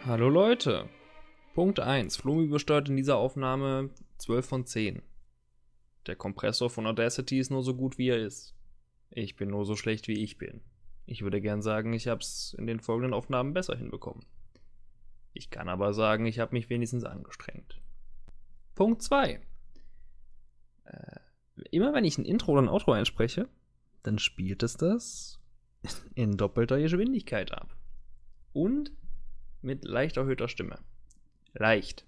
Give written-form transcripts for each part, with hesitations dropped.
Hallo Leute. Punkt 1. Flumi besteuert in dieser Aufnahme 12 von 10. Der Kompressor von Audacity ist nur so gut, wie er ist. Ich bin nur so schlecht, wie ich bin. Ich würde gern sagen, ich habe es in den folgenden Aufnahmen besser hinbekommen. Ich kann aber sagen, ich habe mich wenigstens angestrengt. Punkt 2. Immer wenn ich ein Intro oder ein Outro einspreche, dann spielt es das in doppelter Geschwindigkeit ab. Und mit leicht erhöhter Stimme. Leicht.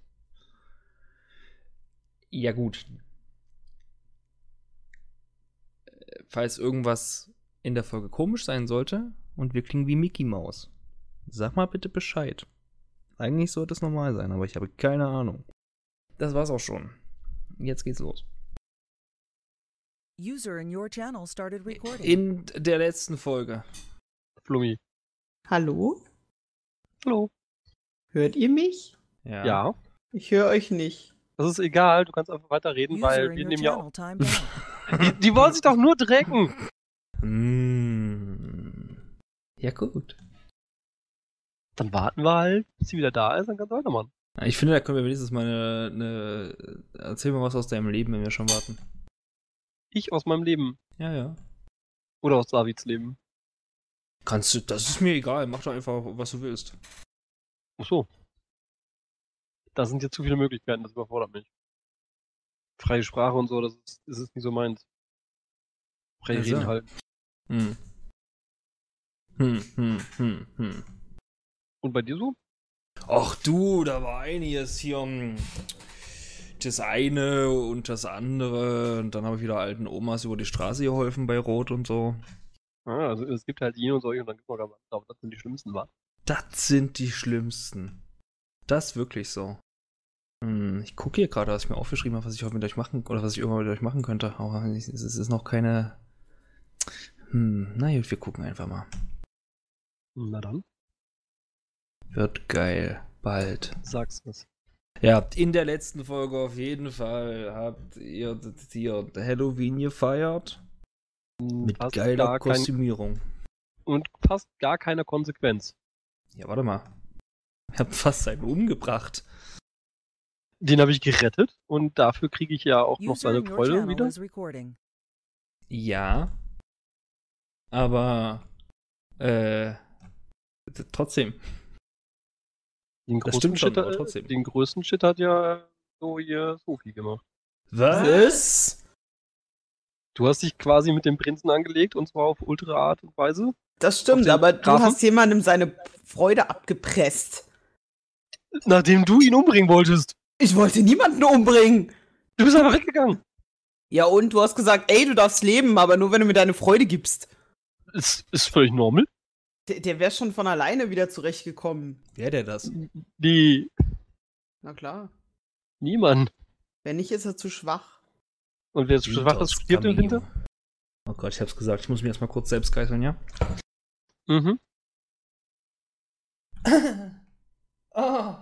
Ja gut. Falls irgendwas in der Folge komisch sein sollte und wir klingen wie Mickey Maus, sag mal bitte Bescheid. Eigentlich sollte es normal sein, aber ich habe keine Ahnung. Das war's auch schon. Jetzt geht's los. User in your channel started recording. In der letzten Folge. Flummi. Hallo? Hallo. Hört ihr mich? Ja. Ich höre euch nicht. Das ist egal, du kannst einfach weiterreden, User weil in wir your nehmen ja channel auch. timed out. Die wollen sich doch nur drecken. Ja gut. Dann warten wir halt, bis sie wieder da ist, dann kannst du weitermachen. Ich finde, da können wir wenigstens mal erzähl mal was aus deinem Leben, wenn wir schon warten. Ich aus meinem Leben. Ja. Oder aus Davids Leben. Kannst du, das ist mir egal, mach doch einfach, was du willst. Ach so. Da sind jetzt zu viele Möglichkeiten, das überfordert mich. Freie Sprache und so, das ist nicht so meins. Freie Ach so. Reden halt. Und bei dir so? Ach du, da war einiges hier. Das eine und das andere. Und dann habe ich wieder alten Omas über die Straße geholfen bei Rot und so. Ah, also es gibt halt ihn und solche und dann gibt es noch ganz andere, aber das sind die schlimmsten, wa? Das sind die schlimmsten. Das ist wirklich so. Ich gucke hier gerade, was ich mir aufgeschrieben habe, was ich heute mit euch machen, oder was ich irgendwann mit euch machen könnte. Aber es ist noch keine. Na gut, wir gucken einfach mal. Na dann, Wird geil. Bald. sag's was. Ja, in der letzten Folge auf jeden Fall habt ihr hier Halloween gefeiert. Mit Fast geiler gar kein, Kostümierung. und fast gar keine Konsequenz. Ja, warte mal. Ich hab fast einen umgebracht. Den habe ich gerettet und dafür kriege ich ja auch noch User seine in your Freude channel wieder. is recording. Ja. Aber trotzdem. Den Das größten stimmt schon, Shit, aber trotzdem. Den größten Shit hat ja so hier Sophie gemacht. Was? Du hast dich quasi mit dem Prinzen angelegt und zwar auf ultra Art und Weise. Das Auf stimmt, den aber du Grafen? hast jemandem seine Freude abgepresst. Nachdem du ihn umbringen wolltest. Ich wollte niemanden umbringen. Du bist einfach weggegangen. Ja, und du hast gesagt, ey, du darfst leben, aber nur wenn du mir deine Freude gibst. Ist völlig normal. Der wäre schon von alleine wieder zurechtgekommen. Wer der das? Die. Na klar. Niemand. Wenn nicht, ist er zu schwach. Und wer zu schwach ist, stirbt im Winter. Oh Gott, ich hab's gesagt. Ich muss mich erstmal kurz selbst geißeln, ja? Mhm. Oh.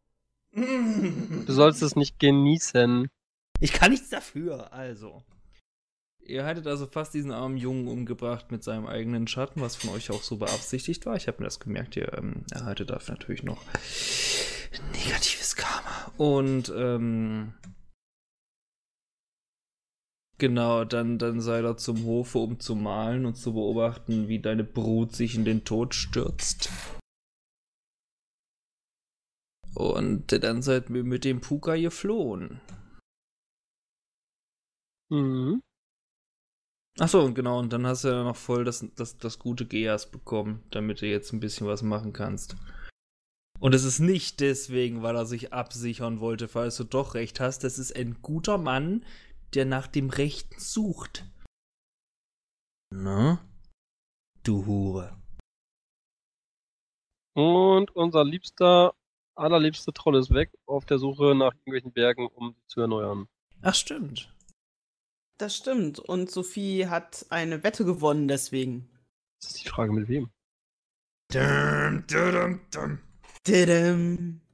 Du sollst es nicht genießen. Ich kann nichts dafür, also. Ihr hattet also fast diesen armen Jungen umgebracht mit seinem eigenen Schatten, was von euch auch so beabsichtigt war. Ich habe mir das gemerkt, ihr erhaltet dafür natürlich noch negatives Karma. Und, genau, dann sei er zum Hofe, um zu malen und zu beobachten, wie deine Brut sich in den Tod stürzt. Und dann seid ihr mit dem Puka geflohen. Mhm. Achso, und genau, und dann hast du ja noch voll das gute Geas bekommen, damit du jetzt ein bisschen was machen kannst. Und es ist nicht deswegen, weil er sich absichern wollte, falls du doch recht hast. Das ist ein guter Mann, der nach dem Rechten sucht. Na? Du Hure. Und unser allerliebster Troll ist weg auf der Suche nach irgendwelchen Bergen, um sie zu erneuern. Ach, stimmt. Das stimmt. Und Sophie hat eine Wette gewonnen deswegen. Das ist die Frage, mit wem? Tidum.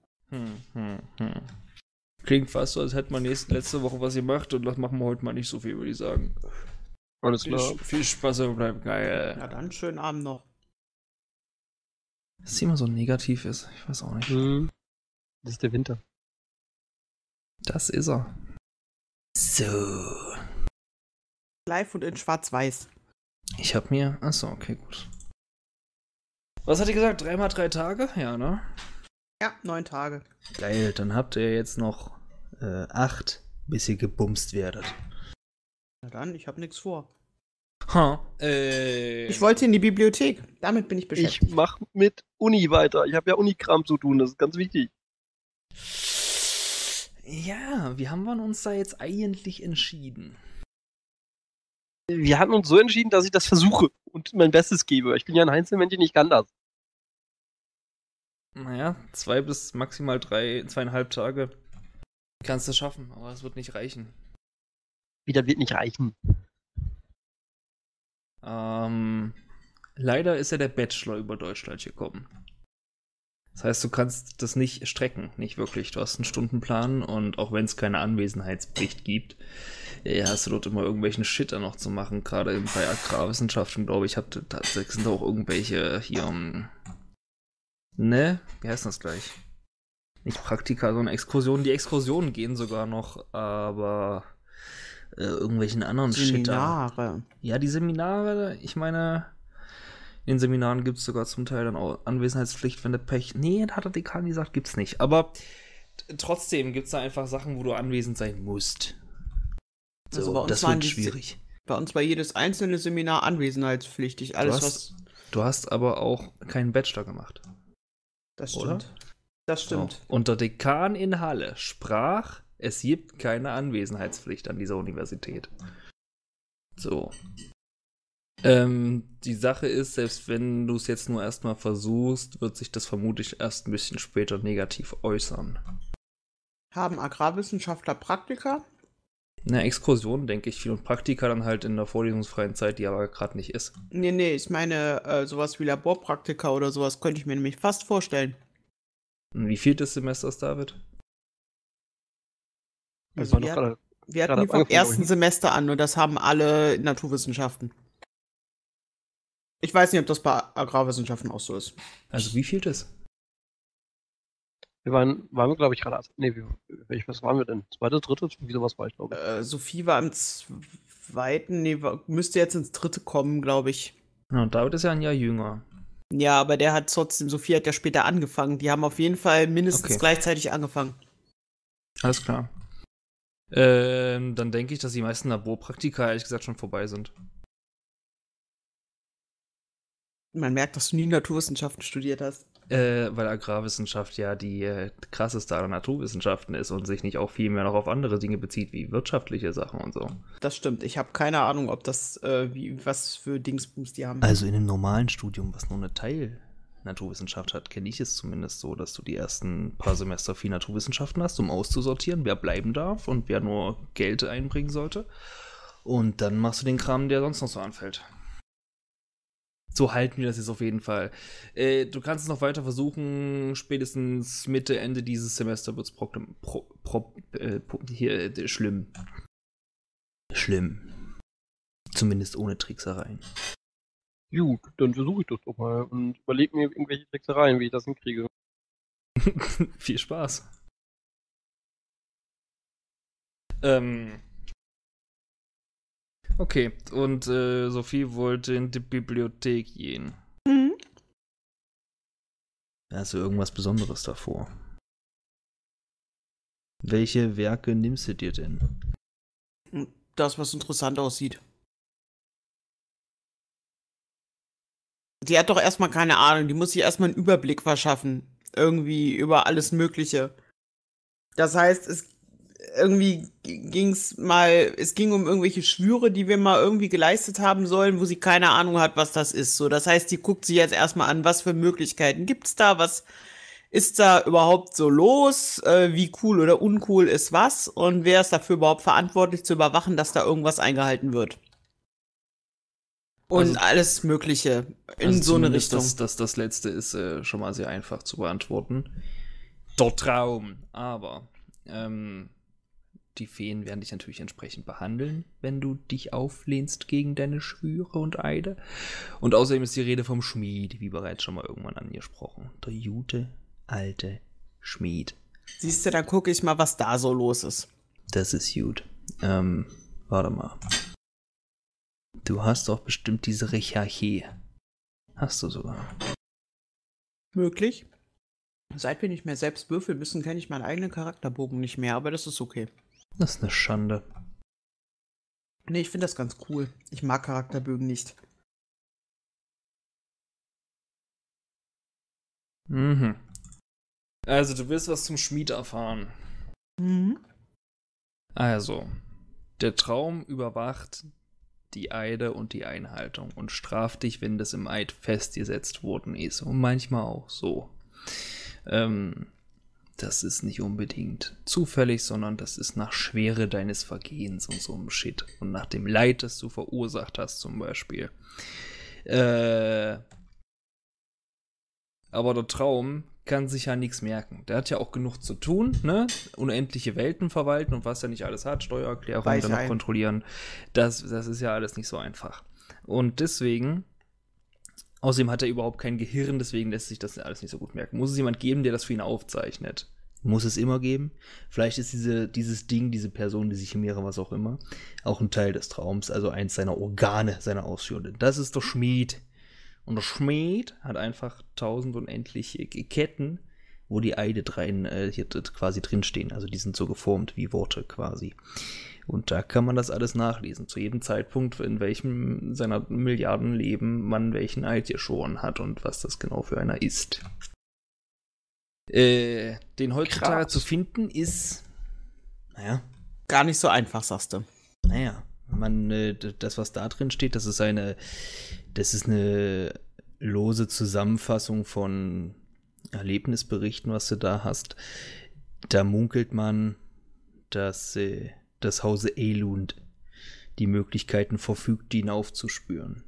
Klingt fast so, als hätte man letzte Woche was gemacht und das machen wir heute mal nicht so viel, würde ich sagen. Alles klar. Viel Spaß, aber bleibt geil. Ja, dann schönen Abend noch. Dass sie immer so negativ ist. Ich weiß auch nicht. Das ist der Winter. Das ist er. So. Live und in Schwarz-Weiß. Ich hab mir. Achso, okay, gut. Was hat ihr gesagt? 3 mal 3 Tage? Ja, ne? Ja, 9 Tage. Geil, dann habt ihr jetzt noch 8, bis ihr gebumst werdet. Na dann, ich habe nichts vor. Ich Ich wollte in die Bibliothek. Damit bin ich Ich beschäftigt. mach mit Uni weiter. Ich habe ja Unikram zu tun, das ist ganz wichtig. Ja, wie haben wir uns da jetzt eigentlich entschieden? Wir hatten uns so entschieden, dass ich das versuche und mein Bestes gebe. Ich bin ja ein Einzelmännchen, ich kann das. Naja, 2 bis maximal 2,5 Tage kannst du schaffen, aber es wird nicht reichen. Wieder wird nicht reichen. Leider ist ja der Bachelor über Deutschland gekommen. Das heißt, du kannst das nicht strecken, nicht wirklich. Du hast einen Stundenplan und auch wenn es keine Anwesenheitspflicht gibt, hast du dort immer irgendwelchen Shit da noch zu machen. Gerade bei Agrarwissenschaften, glaube ich, tatsächlich sind da auch irgendwelche hier, ne? Wie heißt das gleich? Nicht Praktika, sondern Exkursionen. Die Exkursionen gehen sogar noch, aber irgendwelchen anderen Shit da. Seminare. Ja, die Seminare, ich meine, in den Seminaren gibt es sogar zum Teil dann auch Anwesenheitspflicht, wenn du Pech. Nee, hat der Dekan gesagt, gibt's nicht. Aber trotzdem gibt es da einfach Sachen, wo du anwesend sein musst. So, Also bei uns das waren wird die schwierig. Bei uns war jedes einzelne Seminar anwesenheitspflichtig. Alles, Du hast aber auch keinen Bachelor gemacht. Das Oder? stimmt. Das stimmt. So. Und der Dekan in Halle sprach, es gibt keine Anwesenheitspflicht an dieser Universität. So. Die Sache ist, selbst wenn du es jetzt nur erstmal versuchst, wird sich das vermutlich erst ein bisschen später negativ äußern. Haben Agrarwissenschaftler Praktika? Eine Exkursion, denke ich, viel und Praktika dann halt in der vorlesungsfreien Zeit, die aber gerade nicht ist. Nee, ich meine, sowas wie Laborpraktika oder sowas könnte ich mir nämlich fast vorstellen. Und wie viel des Semesters, David? Also wir hatten die vom ersten Semester an und das haben alle Naturwissenschaften. Ich weiß nicht, ob das bei Agrarwissenschaften auch so ist. Also wie viel das? Waren wir, glaube ich, gerade. Nee, was waren wir denn? Zweite, dritte? Wie sowas war ich, glaube ich. Sophie war im zweiten, müsste jetzt ins dritte kommen, glaube ich. Ja, und David ist ja ein Jahr jünger. Ja, aber der hat trotzdem, Sophie hat ja später angefangen. Die haben auf jeden Fall mindestens gleichzeitig angefangen. Alles klar. Dann denke ich, dass die meisten Laborpraktika ehrlich gesagt schon vorbei sind. Man merkt, dass du nie Naturwissenschaften studiert hast. Weil Agrarwissenschaft ja die krasseste aller Naturwissenschaften ist und sich nicht auch viel mehr noch auf andere Dinge bezieht, wie wirtschaftliche Sachen und so. Das stimmt. Ich habe keine Ahnung, ob das, was für Dingsbums die haben. Also in einem normalen Studium, was nur eine Teil Naturwissenschaft hat, kenne ich es zumindest so, dass du die ersten paar Semester viel Naturwissenschaften hast, um auszusortieren, wer bleiben darf und wer nur Geld einbringen sollte. Und dann machst du den Kram, der sonst noch so anfällt. So halten wir das jetzt auf jeden Fall. Du kannst es noch weiter versuchen. Spätestens Mitte, Ende dieses Semester wird es schlimm. Schlimm. Zumindest ohne Tricksereien. Gut, dann versuche ich das doch mal und überlege mir irgendwelche Tricksereien, wie ich das hinkriege. Viel Spaß. Okay, und Sophie wollte in die Bibliothek gehen. Mhm. Hast du irgendwas Besonderes davor? Welche Werke nimmst du dir denn? Das, was interessant aussieht. Die hat doch erstmal keine Ahnung. Die muss sich erstmal einen Überblick verschaffen. Irgendwie über alles Mögliche. Das heißt, es ging um irgendwelche Schwüre, die wir mal irgendwie geleistet haben sollen, wo sie keine Ahnung hat, was das ist. So, das heißt, die guckt sich jetzt erstmal an, was für Möglichkeiten gibt's da, was ist da überhaupt so los, wie cool oder uncool ist was und wer ist dafür überhaupt verantwortlich zu überwachen, dass da irgendwas eingehalten wird. Und also, alles Mögliche in also so eine Richtung. Das letzte ist schon mal sehr einfach zu beantworten. Der Traum, aber die Feen werden dich natürlich entsprechend behandeln, wenn du dich auflehnst gegen deine Schwüre und Eide. Und außerdem ist die Rede vom Schmied, wie bereits schon mal irgendwann angesprochen. Der gute, alte Schmied. Siehst du, dann gucke ich mal, was da so los ist. Das ist gut. Warte mal. Du hast doch bestimmt diese Recherche. Hast du sogar. Möglich. Seit wir nicht mehr selbst würfeln müssen, kenne ich meinen eigenen Charakterbogen nicht mehr, aber das ist okay. Das ist eine Schande. Nee, ich finde das ganz cool. Ich mag Charakterbögen nicht. Mhm. Also, du willst was zum Schmied erfahren. Mhm. Also, der Traum überwacht die Eide und die Einhaltung und straft dich, wenn das im Eid festgesetzt worden ist. Und manchmal auch so. Das ist nicht unbedingt zufällig, sondern das ist nach Schwere deines Vergehens und so einem Shit. Und nach dem Leid, das du verursacht hast, zum Beispiel. Aber der Traum kann sich ja nichts merken. Der hat ja auch genug zu tun, ne? Unendliche Welten verwalten und was er nicht alles hat, Steuererklärungen dann noch kontrollieren. Das ist ja alles nicht so einfach. Und deswegen, außerdem hat er überhaupt kein Gehirn, deswegen lässt sich das alles nicht so gut merken. Muss es jemand geben, der das für ihn aufzeichnet? Muss es immer geben? Vielleicht ist dieses Ding, diese Person, die sich chimiere, was auch immer, auch ein Teil des Traums, also eins seiner Organe, seiner Ausführenden. Das ist der Schmied. Und der Schmied hat einfach 1000 unendliche Ketten, wo die Eide hier quasi drinstehen. Also die sind so geformt wie Worte quasi. Und da kann man das alles nachlesen. Zu jedem Zeitpunkt, in welchem seiner Milliardenleben man welchen Eid geschworen hat und was das genau für einer ist. Den heutzutage zu finden ist, naja. Gar nicht so einfach, sagst du. Naja, das, was da drin steht, das ist eine lose Zusammenfassung von Erlebnisberichten, was du da hast. Da munkelt man, dass das Hause Elund die Möglichkeiten verfügt, ihn aufzuspüren.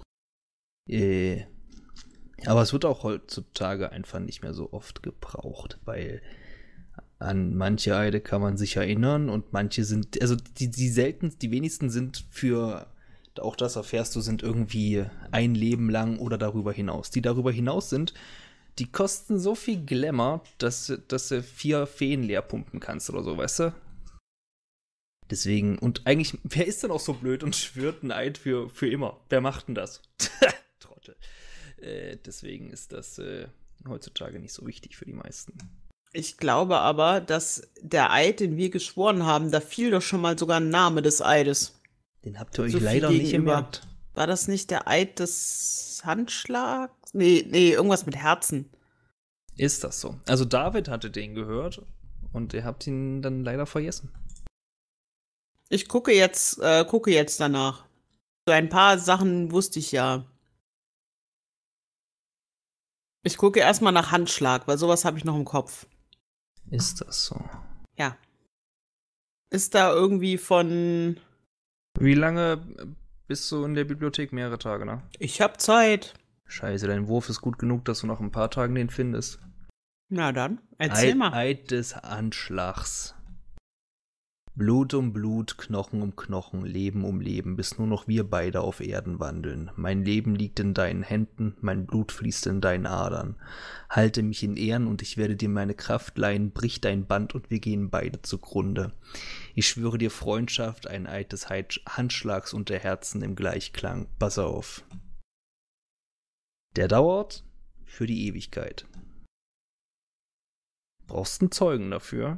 Aber es wird auch heutzutage einfach nicht mehr so oft gebraucht, weil an manche Eide kann man sich erinnern und manche sind, also die wenigsten sind für, auch das erfährst du, sind irgendwie ein Leben lang oder darüber hinaus. Die darüber hinaus sind, die kosten so viel Glamour, dass du 4 Feen leer pumpen kannst oder so, weißt du? Deswegen, und eigentlich, wer ist denn auch so blöd und schwört einen Eid für immer? Wer macht denn das? Trottel. Deswegen ist das heutzutage nicht so wichtig für die meisten. Ich glaube aber, dass der Eid, den wir geschworen haben, da fiel doch schon mal sogar ein Name des Eides. Den habt ihr euch leider nicht gemerkt. War das nicht der Eid des Handschlags? Nee, irgendwas mit Herzen. Ist das so? Also David hatte den gehört und ihr habt ihn dann leider vergessen. Ich gucke jetzt danach. So ein paar Sachen wusste ich ja. Ich gucke erstmal nach Handschlag, weil sowas habe ich noch im Kopf. Ist das so? Ja. Ist da irgendwie von... Wie lange bist du in der Bibliothek? Mehrere Tage, ne? Ich hab Zeit. Scheiße, dein Wurf ist gut genug, dass du nach ein paar Tagen den findest. Na dann, erzähl mal. Eid des Anschlags. Blut um Blut, Knochen um Knochen, Leben um Leben, bis nur noch wir beide auf Erden wandeln. Mein Leben liegt in deinen Händen, mein Blut fließt in deinen Adern. Halte mich in Ehren und ich werde dir meine Kraft leihen, brich dein Band und wir gehen beide zugrunde. Ich schwöre dir Freundschaft, ein Eid des Handschlags und der Herzen im Gleichklang. Pass auf. Der dauert für die Ewigkeit. Brauchst einen Zeugen dafür.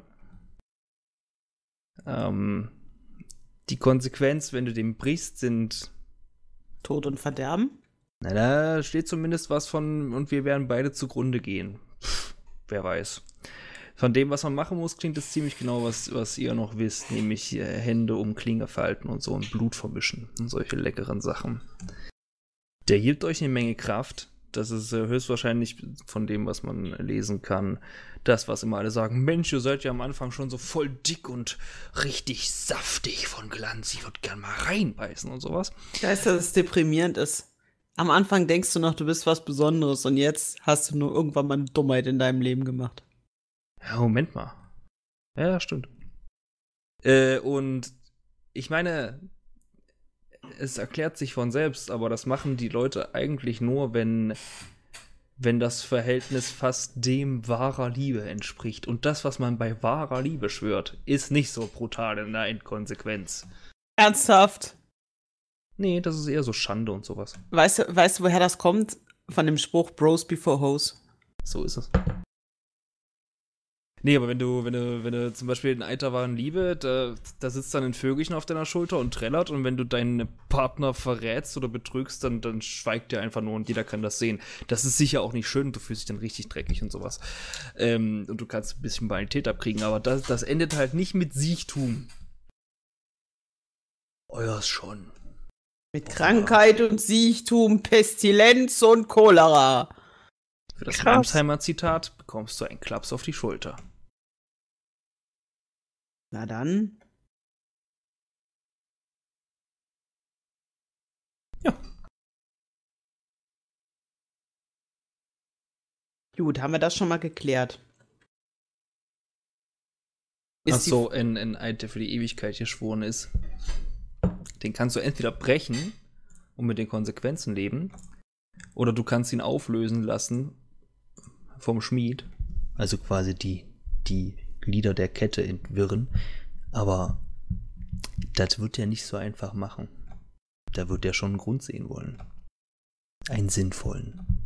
Die Konsequenz, wenn du den brichst, sind Tod und Verderben? Na, da steht zumindest was von, und wir werden beide zugrunde gehen. Wer weiß. Von dem, was man machen muss, klingt es ziemlich genau, was ihr noch wisst, nämlich Hände um Klinge falten und so und Blut vermischen und solche leckeren Sachen. Der gibt euch eine Menge Kraft. Das ist höchstwahrscheinlich von dem, was man lesen kann, das, was immer alle sagen, Mensch, ihr seid ja am Anfang schon so voll dick und richtig saftig von Glanz, ich würde gern mal reinbeißen und sowas. Weißt du, dass es deprimierend ist? Am Anfang denkst du noch, du bist was Besonderes und jetzt hast du nur irgendwann mal eine Dummheit in deinem Leben gemacht. Ja, Moment mal. Ja, stimmt. Und ich meine, es erklärt sich von selbst, aber das machen die Leute eigentlich nur, wenn das Verhältnis fast dem wahrer Liebe entspricht. Und das, was man bei wahrer Liebe schwört, ist nicht so brutal in der Endkonsequenz. Ernsthaft? Nee, das ist eher so Schande und sowas. Weißt du, woher das kommt? Von dem Spruch Bros before Hoes. So ist es. Nee, aber wenn du zum Beispiel in Alter waren Liebe, da sitzt dann ein Vögelchen auf deiner Schulter und trällert, und wenn du deinen Partner verrätst oder betrügst, dann schweigt der einfach nur und jeder kann das sehen. Das ist sicher auch nicht schön, du fühlst dich dann richtig dreckig und sowas. Und du kannst ein bisschen Banalität abkriegen, aber das endet halt nicht mit Siechtum. Euers schon. Mit Krankheit und Siechtum, Pestilenz und Cholera. Für das Krass. Ramsheimer-Zitat bekommst du einen Klaps auf die Schulter. Na dann. Ja. Gut, haben wir das schon mal geklärt. Ach so, ein Eid, der für die Ewigkeit geschworen ist. Den kannst du entweder brechen und mit den Konsequenzen leben, oder du kannst ihn auflösen lassen vom Schmied. Also quasi die Glieder der Kette entwirren. Aber das wird er nicht so einfach machen. Da wird er schon einen Grund sehen wollen. Einen sinnvollen.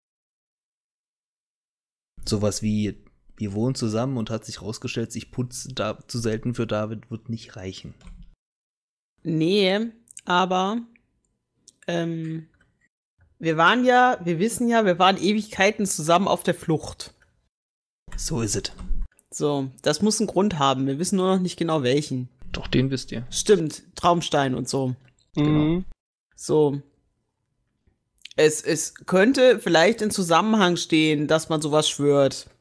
Sowas wie, wir wohnen zusammen und hat sich rausgestellt, ich putze zu selten für David, wird nicht reichen. Nee, aber wir wissen ja, wir waren Ewigkeiten zusammen auf der Flucht. So ist es. So, das muss einen Grund haben. Wir wissen nur noch nicht genau welchen. Doch, den wisst ihr. Stimmt, Traumstein und so. Mhm. So. Es könnte vielleicht in Zusammenhang stehen, dass man sowas schwört.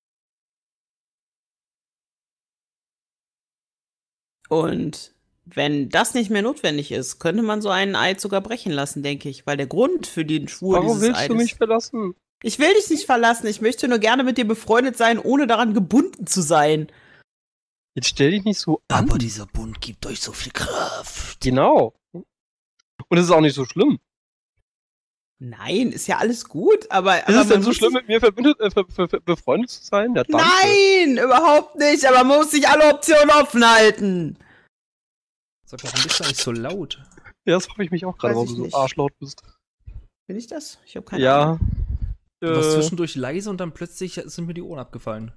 Und wenn das nicht mehr notwendig ist, könnte man so einen Eid sogar brechen lassen, denke ich. Weil der Grund für den Schwur Warum dieses willst Eides... du mich verlassen? Ich will dich nicht verlassen. Ich möchte nur gerne mit dir befreundet sein, ohne daran gebunden zu sein. Jetzt stell dich nicht so an. Aber dieser Bund gibt euch so viel Kraft. Genau. Und es ist auch nicht so schlimm. Nein, ist ja alles gut, aber... Ist es man denn so muss schlimm, sich- mit mir befreundet zu sein? Ja, danke. Nein, überhaupt nicht. Aber man muss sich alle Optionen offen halten. Sag mal, warum bist du eigentlich so laut? Ja, das hoffe ich mich auch gerade, Weiß warum ich du so nicht. arschlaut bist. Bin ich das? Ich habe keine Ahnung. Ja. Du warst zwischendurch leise und dann plötzlich sind mir die Ohren abgefallen.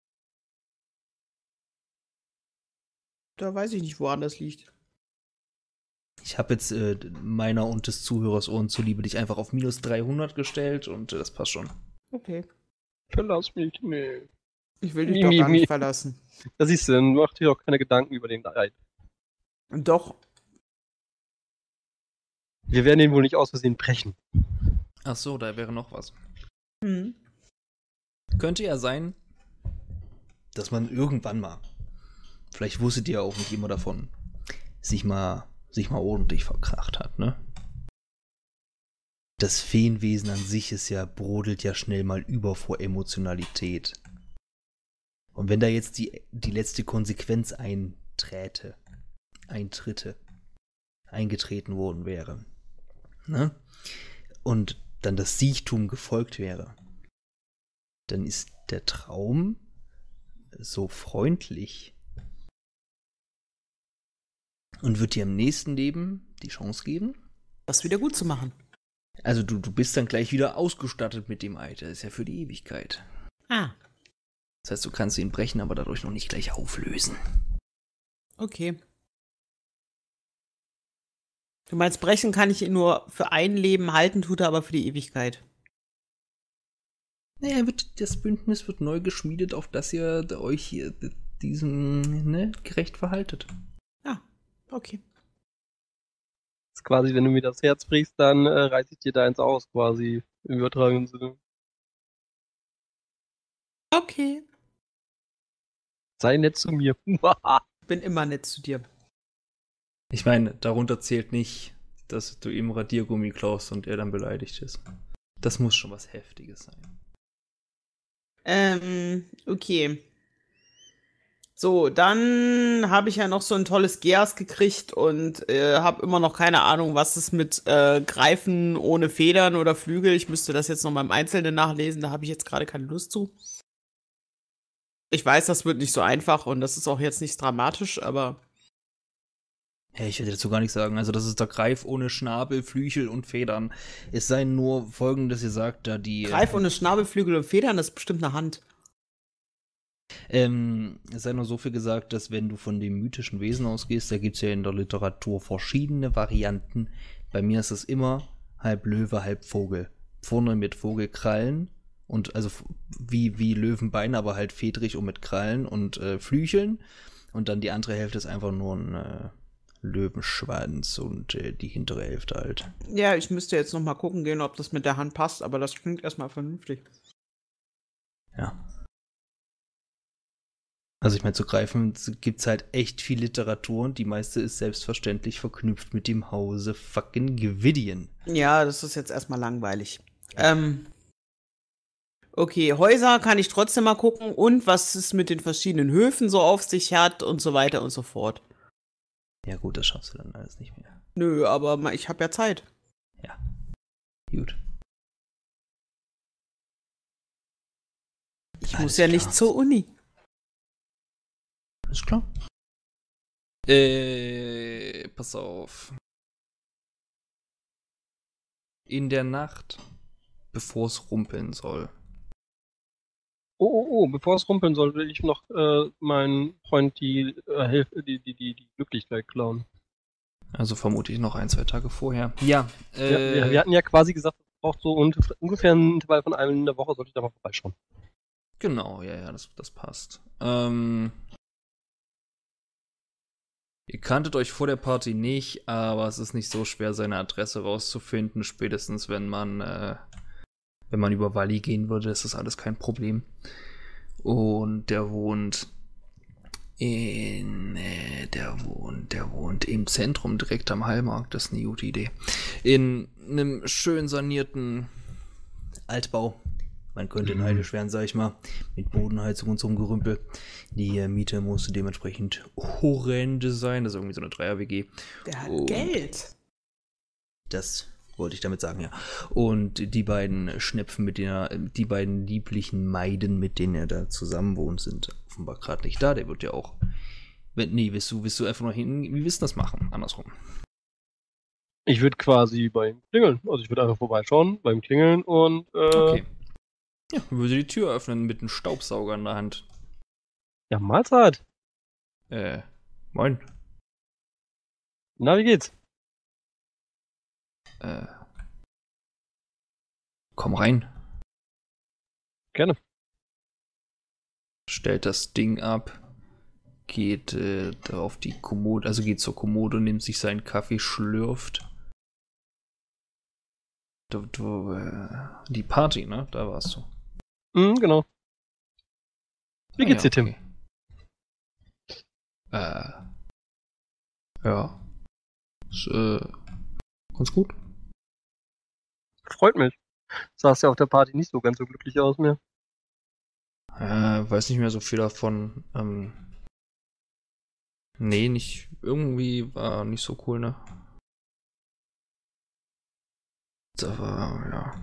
Da weiß ich nicht, woran das liegt. Ich habe jetzt meiner und des Zuhörers Ohren zuliebe dich einfach auf minus 300 gestellt und das passt schon. Okay. Verlass mich, nee. Ich will dich doch gar nicht verlassen. Da siehst du, dann mach dir doch keine Gedanken über den Eid. Doch. Wir werden ihn wohl nicht aus Versehen brechen. Ach so, da wäre noch was. Hm. Könnte ja sein, dass man irgendwann mal, vielleicht wusstet ihr auch nicht immer davon, sich mal ordentlich verkracht hat, ne? Das Feenwesen an sich brodelt ja schnell mal über vor Emotionalität. Und wenn da jetzt die letzte Konsequenz eingetreten worden wäre, ne? Und dann das Siechtum gefolgt wäre, dann ist der Traum so freundlich und wird dir im nächsten Leben die Chance geben, Das wieder gut zu machen. also du bist dann gleich wieder ausgestattet mit dem Eid, das ist ja für die Ewigkeit. Ah, Das heißt, du kannst ihn brechen, aber dadurch noch nicht gleich auflösen. okay. Du meinst, brechen kann ich ihn nur für ein Leben, halten tut er aber für die Ewigkeit. Naja, das Bündnis wird neu geschmiedet, auf das ihr euch hier diesem gerecht verhaltet. Okay. Das ist quasi, wenn du mir das Herz brichst, dann reiß ich dir deins aus, quasi, im übertragenen Sinne. Okay. Sei nett zu mir. Bin immer nett zu dir. Ich meine, darunter zählt nicht, dass du ihm Radiergummi klaust und er dann beleidigt ist. Das muss schon was Heftiges sein. Okay. So, dann habe ich ja noch so ein tolles Geas gekriegt und habe immer noch keine Ahnung, was es mit Greifen ohne Federn oder Flügel. Ich müsste das jetzt noch mal im Einzelnen nachlesen, da habe ich jetzt gerade keine Lust zu. Ich weiß, das wird nicht so einfach und das ist auch jetzt nicht dramatisch, aber Ja, ich werde dazu gar nichts sagen. Also, das ist der Greif ohne Schnabel, Flügel und Federn. Es sei nur Folgendes, ihr sagt, da die. Greif ohne Schnabel, Flügel und Federn, das ist bestimmt eine Hand. Es sei nur so viel gesagt, dass wenn du von dem mythischen Wesen ausgehst, da gibt es ja in der Literatur verschiedene Varianten. Bei mir ist es immer halb Löwe, halb Vogel. Vorne mit Vogelkrallen und also wie Löwenbeine, aber halt fedrig und mit Krallen und Flügeln. Und dann die andere Hälfte ist einfach nur ein Löwenschwanz und die hintere Hälfte halt. Ja, ich müsste jetzt noch mal gucken gehen, ob das mit der Hand passt, aber das klingt erstmal vernünftig. Ja. Also ich meine, zu greifen gibt es halt echt viel Literatur und die meiste ist selbstverständlich verknüpft mit dem Hause fucking Gwydion. Ja, das ist jetzt erstmal langweilig. Okay, Häuser kann ich trotzdem mal gucken und was es mit den verschiedenen Höfen so auf sich hat und so weiter und so fort. Ja gut, das schaffst du dann alles nicht mehr. Nö, aber ich habe ja Zeit. Ja, gut. Ich Alles muss ja klar. nicht zur Uni. Ist klar. Pass auf. In der Nacht, bevor es rumpeln soll. Oh, bevor es rumpeln soll, will ich noch meinen Freund die Glücklichkeit klauen. Also vermute ich noch 1-2 Tage vorher. Ja, Wir hatten ja quasi gesagt, es braucht so ungefähr einen Intervall von einem in der Woche, sollte ich da mal vorbeischauen. genau, ja, das passt. Ihr kanntet euch vor der Party nicht, aber es ist nicht so schwer, seine Adresse rauszufinden. Spätestens, wenn man über Walli gehen würde, ist das alles kein Problem. Und der wohnt im Zentrum, direkt am Hallmarkt. Das ist eine gute Idee. In einem schön sanierten Altbau. Man könnte neidisch werden, sag ich mal, mit Bodenheizung und so einem Gerümpel. Die Miete musste dementsprechend horrende sein. Das ist irgendwie so eine Dreier-WG. Der hat Und Geld. das wollte ich damit sagen, ja. Und die beiden Schnepfen, die beiden lieblichen Maiden, mit denen er da zusammen wohnt, sind offenbar gerade nicht da. Der wird ja auch. Nee, willst du einfach noch hin? Wie willst du das machen? Andersrum. Ich würde quasi bei ihm klingeln. Also ich würde einfach vorbeischauen, beim Klingeln und Okay. Ja, würde die Tür öffnen mit einem Staubsauger in der Hand. ja, Mahlzeit. Moin. Na, wie geht's? Komm rein. Gerne. Stellt das Ding ab. Geht da auf die Kommode, also geht zur Kommode, nimmt sich seinen Kaffee, schlürft. Die Party, ne? Da warst du. Genau. Wie geht's dir, Tim? Okay. Ja. Ist, ganz gut. Freut mich. Sahst ja auf der Party nicht so ganz so glücklich aus mehr. Weiß nicht mehr so viel davon. Nee, nicht. Irgendwie war nicht so cool, ne? Das war, ja.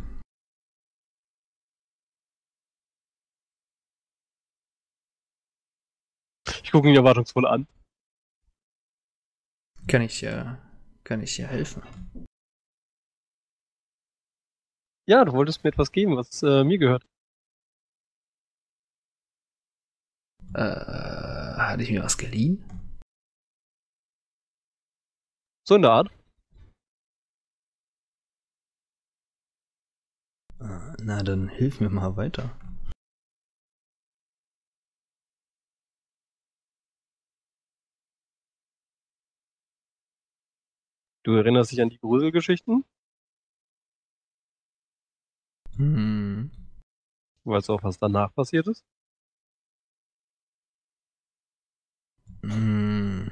Ich gucke ihn erwartungsvoll an. Kann ich dir helfen? Ja, du wolltest mir etwas geben, was mir gehört. Hatte ich mir was geliehen? So in der Art. Na, dann hilf mir mal weiter. Du erinnerst dich an die Gruselgeschichten? Hm. Weißt du auch, was danach passiert ist? Hm.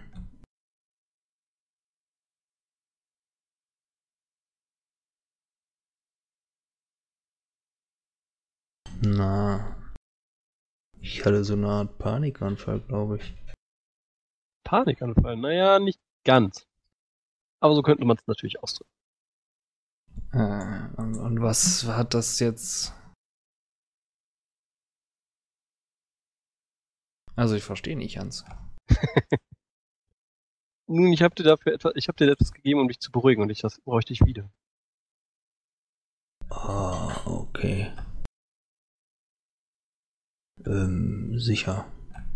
Na. Ich Ich hatte so eine Art Panikanfall, glaube ich. Panikanfall? Naja, nicht ganz. Aber so könnte man es natürlich ausdrücken. Und was hat das jetzt? Also ich verstehe nicht, Hans. Nun, ich habe dir etwas gegeben, um dich zu beruhigen und das bräuchte ich wieder. Ah, okay. Sicher.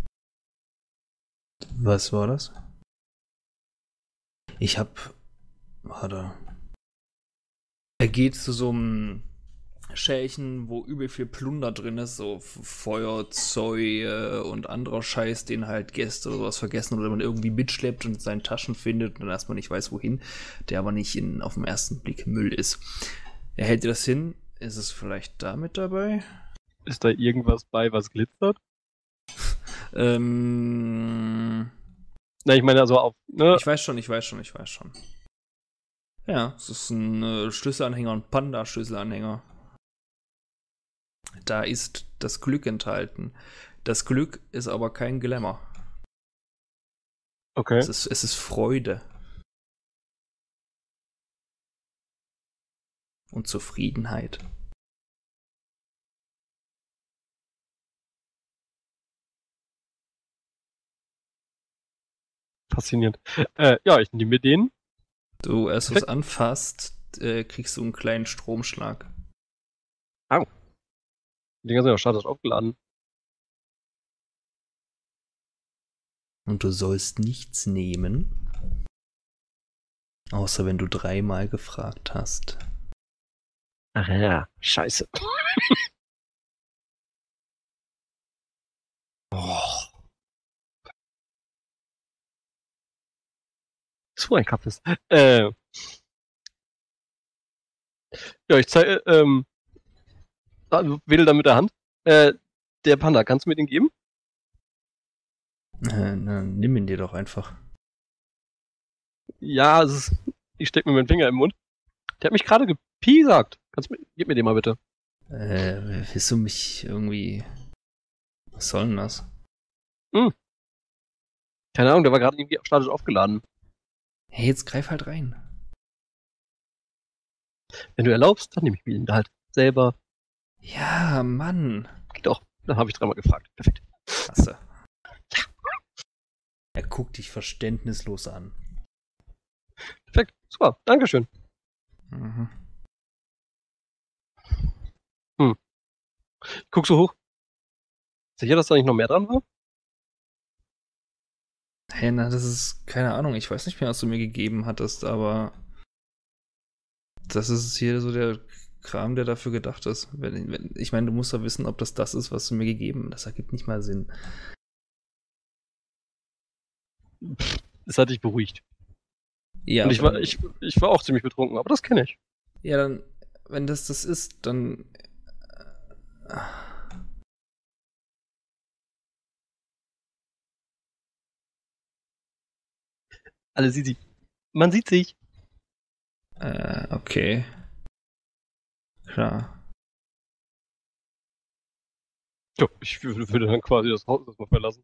Was war das? Warte. Er geht zu so einem Schälchen, wo übel viel Plunder drin ist, so Feuerzeug und anderer Scheiß, den halt Gäste oder sowas vergessen oder man irgendwie mitschleppt und in seinen Taschen findet und dann erstmal nicht weiß, wohin, der aber nicht auf den ersten Blick Müll ist. Er hält dir das hin. Ist es vielleicht da mit dabei? Ist da irgendwas bei, was glitzert? Na, ich meine also auf, ne? Ich weiß schon. Ja, es ist ein Schlüsselanhänger, ein Panda-Schlüsselanhänger. Da ist das Glück enthalten. Das Glück ist aber kein Glamour. Okay. Es ist Freude. Und Zufriedenheit. Faszinierend. Ja, ich nehme mir den. Du, als du es anfasst, kriegst du einen kleinen Stromschlag. Au. Die Dinger sind ja statisch aufgeladen. Und du sollst nichts nehmen, außer wenn du 3-mal gefragt hast. Ach ja, scheiße. Oh. So ein Kappes. Ja, ich zeige, wedel da mit der Hand. Der Panda, kannst du mir den geben? Na, nimm ihn dir doch einfach. Ja, ich stecke mir meinen Finger im Mund. Der hat mich gerade gepiesackt. Gib mir den mal bitte. Willst du mich irgendwie... Was soll denn das? Keine Ahnung, der war gerade irgendwie statisch aufgeladen. Hey, jetzt greif halt rein. Wenn du erlaubst, dann nehme ich mir ihn halt selber. Ja, Mann. Geht auch. Dann habe ich 3-mal gefragt. Perfekt. Klasse. Ja. Er guckt dich verständnislos an. Perfekt. Super. Dankeschön. Mhm. Ich guck so hoch. Sicher, dass da nicht noch mehr dran war? Hey, na, das ist... Keine Ahnung, ich weiß nicht mehr, was du mir gegeben hattest, aber... Das ist hier so der Kram, der dafür gedacht ist. Ich meine, du musst ja wissen, ob das ist, was du mir gegeben hast. Das ergibt nicht mal Sinn. Das hat dich beruhigt. Ja, und ich war auch ziemlich betrunken, aber das kenne ich. Ja, dann, wenn das ist, dann... Alles easy. Man sieht sich. Okay. Klar. Ja, ich würde dann quasi das Haus erstmal verlassen.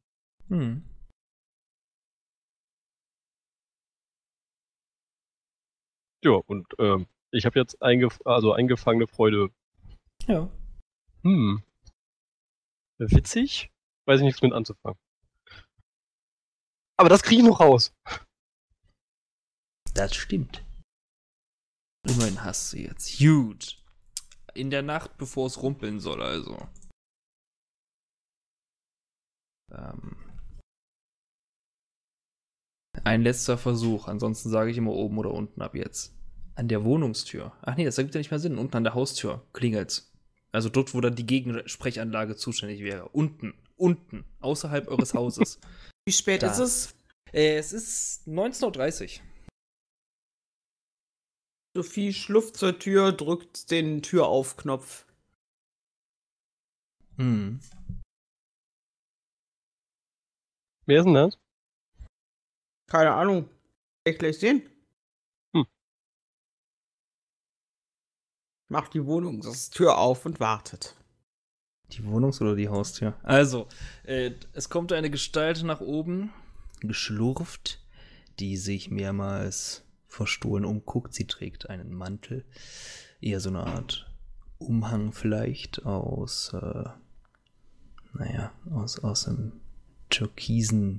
Ja, und ich habe jetzt eingefangene Freude. Ja. Witzig? Weiß ich nichts mit anzufangen. Aber das kriege ich noch raus. Das stimmt. Immerhin hast du jetzt. Gut. In der Nacht, bevor es rumpeln soll, also. Ein letzter Versuch. Ansonsten sage ich immer oben oder unten ab jetzt. An der Wohnungstür. Ach nee, das ergibt ja nicht mehr Sinn. Unten an der Haustür klingelt's. Also dort, wo dann die Gegensprechanlage zuständig wäre. Unten. Außerhalb eures Hauses. Wie spät Da. ist es? Es ist 19:30 Uhr. Sophie schlupft zur Tür, drückt den Türaufknopf. Hm. Wer ist denn das? Keine Ahnung. Kann ich gleich sehen? Macht die Wohnungstür auf und wartet. Die Wohnungs- oder die Haustür? Also, es kommt eine Gestalt nach oben, geschlurft, die sich mehrmals verstohlen umguckt. Sie trägt einen Mantel, eher so eine Art Umhang vielleicht aus einem türkisen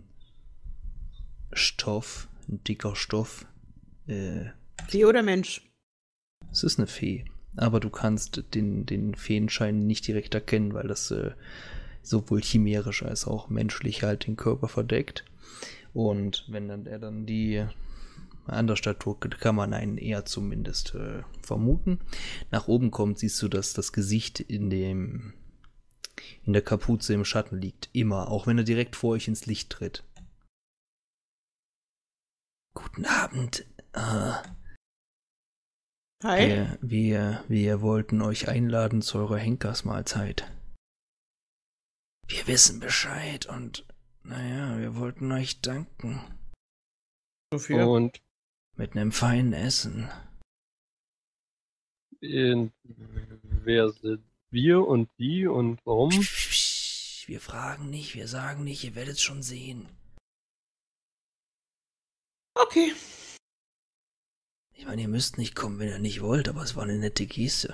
Stoff, ein dicker Stoff. Fee oder Mensch? Es ist eine Fee, aber du kannst den Feenschein nicht direkt erkennen, weil das sowohl chimärisch als auch menschlich halt den Körper verdeckt. Und wenn er dann die an der Statur kann man einen eher zumindest vermuten. Nach oben kommt, siehst du, dass das Gesicht in der Kapuze im Schatten liegt. Immer, auch wenn er direkt vor euch ins Licht tritt. Guten Abend. Hi. Wir wollten euch einladen zu eurer Henkersmahlzeit. Wir wissen Bescheid und, wir wollten euch danken. Wofür? Und Mit einem feinen Essen. wer sind wir und die und warum? Wir fragen nicht, wir sagen nicht, ihr werdet es schon sehen. Okay. Ich meine, ihr müsst nicht kommen, wenn ihr nicht wollt, aber es war eine nette Geste.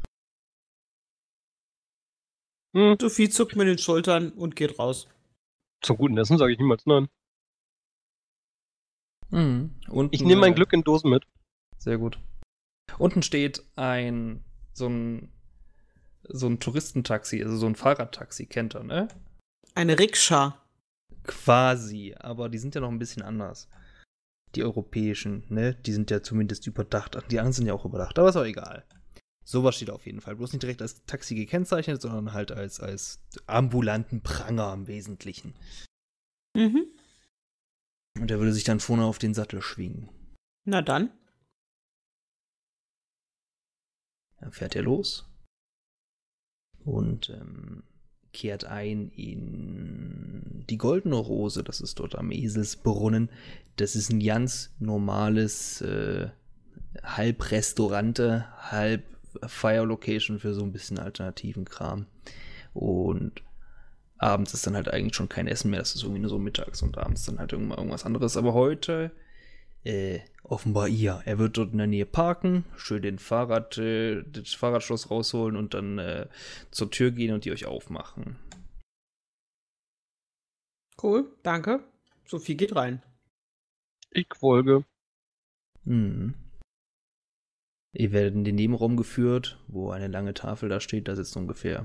Sophie zuckt mit den Schultern und geht raus. Zum guten Essen sage ich niemals nein. Unten, Ich nehme mein Glück in Dosen mit. Sehr gut. Unten steht so ein Touristentaxi, also so ein Fahrradtaxi, kennt ihr, ne? Eine Rikscha. Quasi, aber die sind ja noch ein bisschen anders. Die europäischen, ne? Die sind ja zumindest überdacht. Die anderen sind ja auch überdacht, aber ist auch egal. Sowas steht auf jeden Fall. Bloß nicht direkt als Taxi gekennzeichnet, sondern halt als ambulanten Pranger im Wesentlichen. Mhm. Und der würde sich dann vorne auf den Sattel schwingen. Na dann. Dann fährt er los und kehrt ein in die Goldene Rose. Das ist dort am Eselsbrunnen. Das ist ein ganz normales halb Restaurante, halb Fire Location für so ein bisschen alternativen Kram. Und abends ist dann halt eigentlich schon kein Essen mehr. Das ist irgendwie nur so mittags und abends dann halt irgendwas anderes. Aber heute offenbar ihr. Er wird dort in der Nähe parken, schön das Fahrradschloss rausholen und dann zur Tür gehen und die euch aufmachen. Cool, danke. Sophie geht rein. Ich folge. Ihr werdet in den Nebenraum geführt, wo eine lange Tafel da steht. Da sitzen ungefähr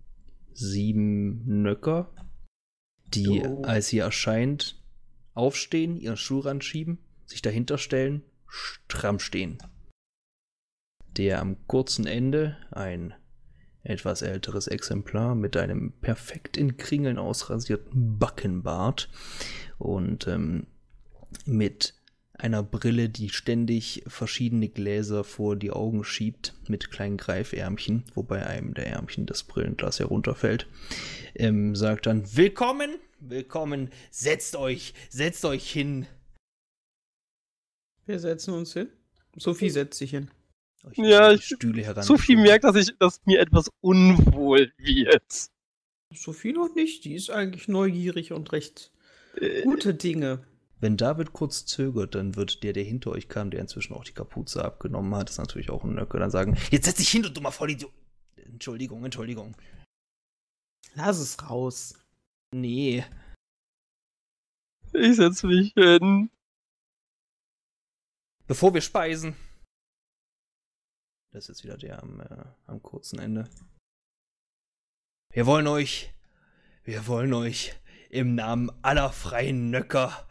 7 Nöcker, die, als ihr erscheint, aufstehen, ihren Schuhrand schieben, sich dahinter stellen, stramm stehen. Der am kurzen Ende, ein etwas älteres Exemplar mit einem perfekt in Kringeln ausrasierten Backenbart und mit einer Brille, die ständig verschiedene Gläser vor die Augen schiebt, mit kleinen Greifärmchen, wobei einem der Ärmchen das Brillenglas herunterfällt, sagt dann: Willkommen, willkommen, setzt euch hin. Wir setzen uns hin. Sophie setzt sich hin. Ja, die Stühle heran. Sophie merkt, dass mir etwas unwohl wird. Sophie noch nicht, die ist eigentlich neugierig und recht gute Dinge. Wenn David kurz zögert, dann wird der hinter euch kam, der inzwischen auch die Kapuze abgenommen hat, ist natürlich auch ein Nöcker, dann sagen: Jetzt setz dich hin, du dummer Vollidiot. Entschuldigung. Lass es raus. Nee. Ich setz mich hin. Bevor wir speisen. Das ist wieder der am kurzen Ende. Wir wollen euch im Namen aller freien Nöcker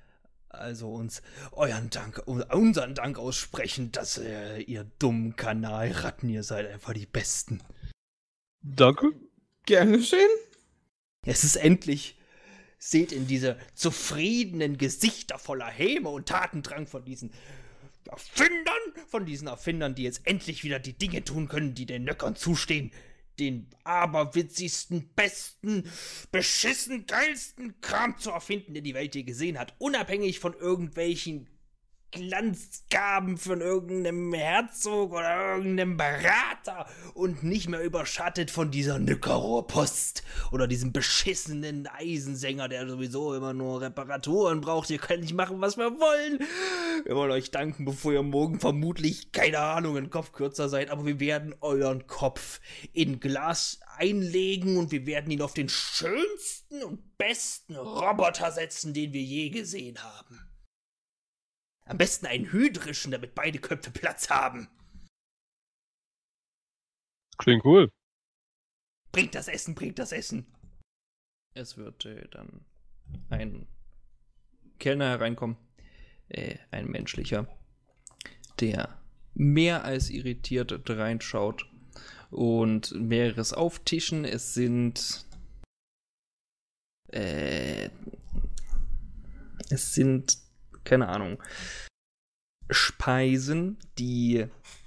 unseren Dank aussprechen, dass ihr dummen Kanalratten, ihr seid einfach die Besten. Danke. Gern geschehen. Es ist endlich, seht in diese zufriedenen Gesichter voller Häme und Tatendrang von diesen Erfindern, die jetzt endlich wieder die Dinge tun können, die den Nöckern zustehen. Den aberwitzigsten, besten, beschissen, geilsten Kram zu erfinden, den die Welt je gesehen hat. Unabhängig von irgendwelchen Glanzgaben von irgendeinem Herzog oder irgendeinem Berater und nicht mehr überschattet von dieser Nückerrohrpost oder diesem beschissenen Eisensänger, der sowieso immer nur Reparaturen braucht. Ihr könnt nicht machen, was wir wollen. Wir wollen euch danken, bevor ihr morgen vermutlich, keine Ahnung, ein Kopf kürzer seid, aber wir werden euren Kopf in Glas einlegen und wir werden ihn auf den schönsten und besten Roboter setzen, den wir je gesehen haben. Am besten einen hydrischen, damit beide Köpfe Platz haben. Klingt cool. Bringt das Essen, bringt das Essen. Es wird dann ein Kellner hereinkommen, ein menschlicher, der mehr als irritiert reinschaut und mehreres auftischen. Es sind keine Ahnung, Speisen, die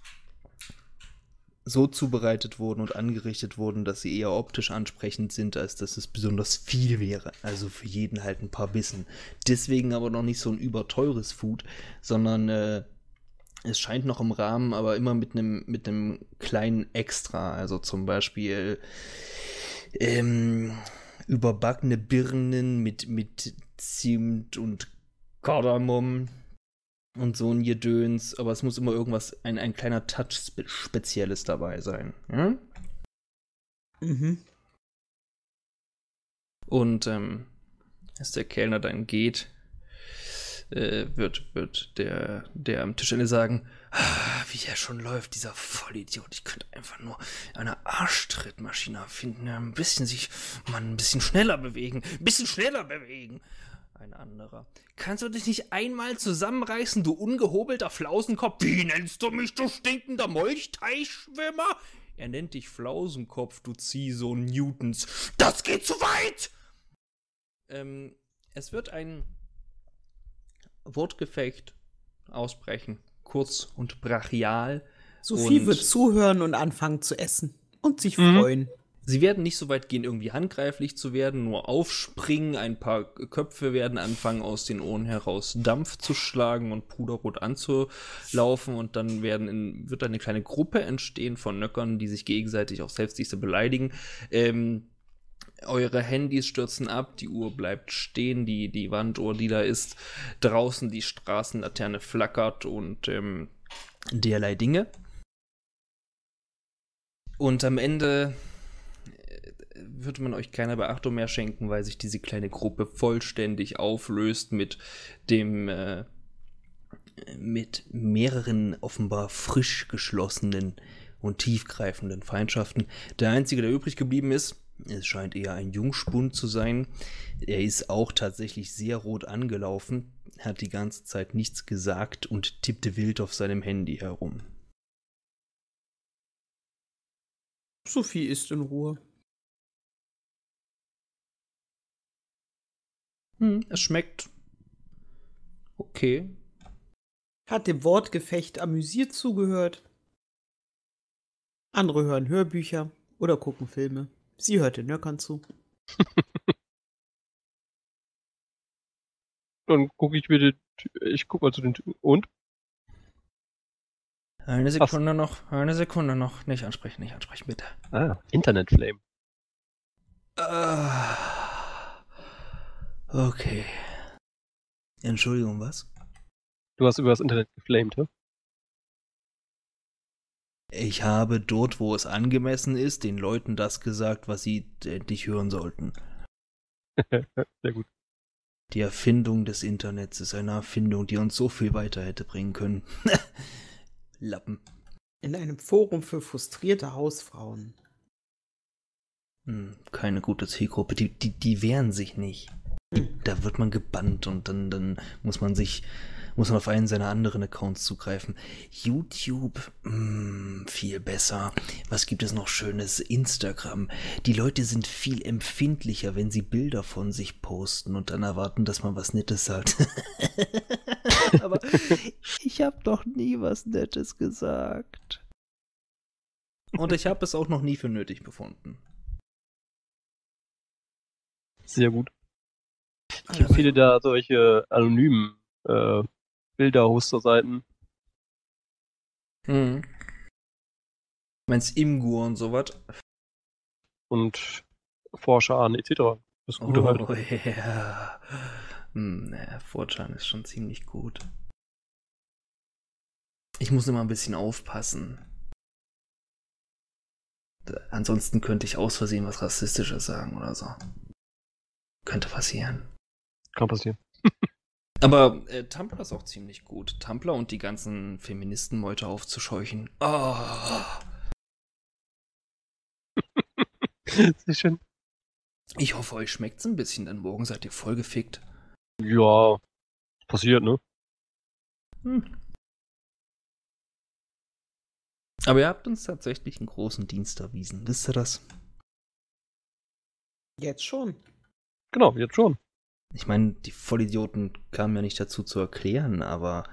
so zubereitet wurden und angerichtet wurden, dass sie eher optisch ansprechend sind, als dass es besonders viel wäre. Also für jeden halt ein paar Bissen. Deswegen aber noch nicht so ein überteures Food, sondern es scheint noch im Rahmen, aber immer mit einem kleinen Extra. Also zum Beispiel überbackene Birnen mit Zimt und Kardamom und so ein Gedöns, aber es muss immer irgendwas, ein kleiner Touch Spezielles dabei sein. Ja? Mhm. Und als der Kellner dann geht, wird der am Tischende sagen, wie der schon läuft, dieser Vollidiot. Ich könnte einfach nur eine Arschtrittmaschine finden, ein bisschen schneller bewegen. Ein anderer. Kannst du dich nicht einmal zusammenreißen, du ungehobelter Flausenkopf? Wie nennst du mich, du stinkender Molchteichschwimmer? Er nennt dich Flausenkopf, du Ziehsohn Newtons. Das geht zu weit! Es wird ein Wortgefecht ausbrechen. Kurz und brachial. Sophie wird zuhören und anfangen zu essen. Und sich freuen. Sie werden nicht so weit gehen, irgendwie handgreiflich zu werden, nur aufspringen, ein paar Köpfe werden anfangen, aus den Ohren heraus Dampf zu schlagen und puderrot anzulaufen und dann wird eine kleine Gruppe entstehen von Nöckern, die sich gegenseitig auch selbst beleidigen. Eure Handys stürzen ab, die Uhr bleibt stehen, die Wanduhr, die da ist, draußen die Straßenlaterne flackert und derlei Dinge. Und am Ende würde man euch keine Beachtung mehr schenken, weil sich diese kleine Gruppe vollständig auflöst mit mehreren offenbar frisch geschlossenen und tiefgreifenden Feindschaften. Der einzige, der übrig geblieben ist, es scheint eher ein Jungspund zu sein. Er ist auch tatsächlich sehr rot angelaufen, hat die ganze Zeit nichts gesagt und tippte wild auf seinem Handy herum. Sophie isst in Ruhe. Es schmeckt okay. Hat dem Wortgefecht amüsiert zugehört. Andere hören Hörbücher oder gucken Filme. Sie hört den Nöckern zu. Dann gucke ich guck mal zu den Typen. Und? Eine Sekunde noch. Nicht ansprechen, bitte. Internetflame. Okay. Entschuldigung, was? Du hast über das Internet geflamed, hä? Ich habe dort, wo es angemessen ist, den Leuten das gesagt, was sie endlich hören sollten. Sehr gut. Die Erfindung des Internets ist eine Erfindung, die uns so viel weiter hätte bringen können. Lappen. In einem Forum für frustrierte Hausfrauen. Keine gute Zielgruppe. Die wehren sich nicht. Da wird man gebannt und dann muss man auf einen seiner anderen Accounts zugreifen. YouTube, viel besser. Was gibt es noch Schönes? Instagram. Die Leute sind viel empfindlicher, wenn sie Bilder von sich posten und dann erwarten, dass man was Nettes sagt. Aber ich habe doch nie was Nettes gesagt. Und ich habe es auch noch nie für nötig befunden. Sehr gut. Ich empfehle da solche anonymen Bilder-Hoster-Seiten. Mhm. Meinst Imgur und sowas? Und Forscher etc. Das Gute halt. Oh, ja. Naja, Fortran ist schon ziemlich gut. Ich muss immer ein bisschen aufpassen. Ansonsten könnte ich aus Versehen was Rassistisches sagen oder so. Könnte passieren. Kann passieren. Aber Tumblr ist auch ziemlich gut. Tumblr und die ganzen Feministenmeute aufzuscheuchen. Oh. Sehr schön. Ich hoffe, euch schmeckt's ein bisschen, denn morgen seid ihr voll gefickt. Ja, passiert, ne? Aber ihr habt uns tatsächlich einen großen Dienst erwiesen. Wisst ihr das? Jetzt schon. Genau, jetzt schon. Ich meine, die Vollidioten kamen ja nicht dazu zu erklären, aber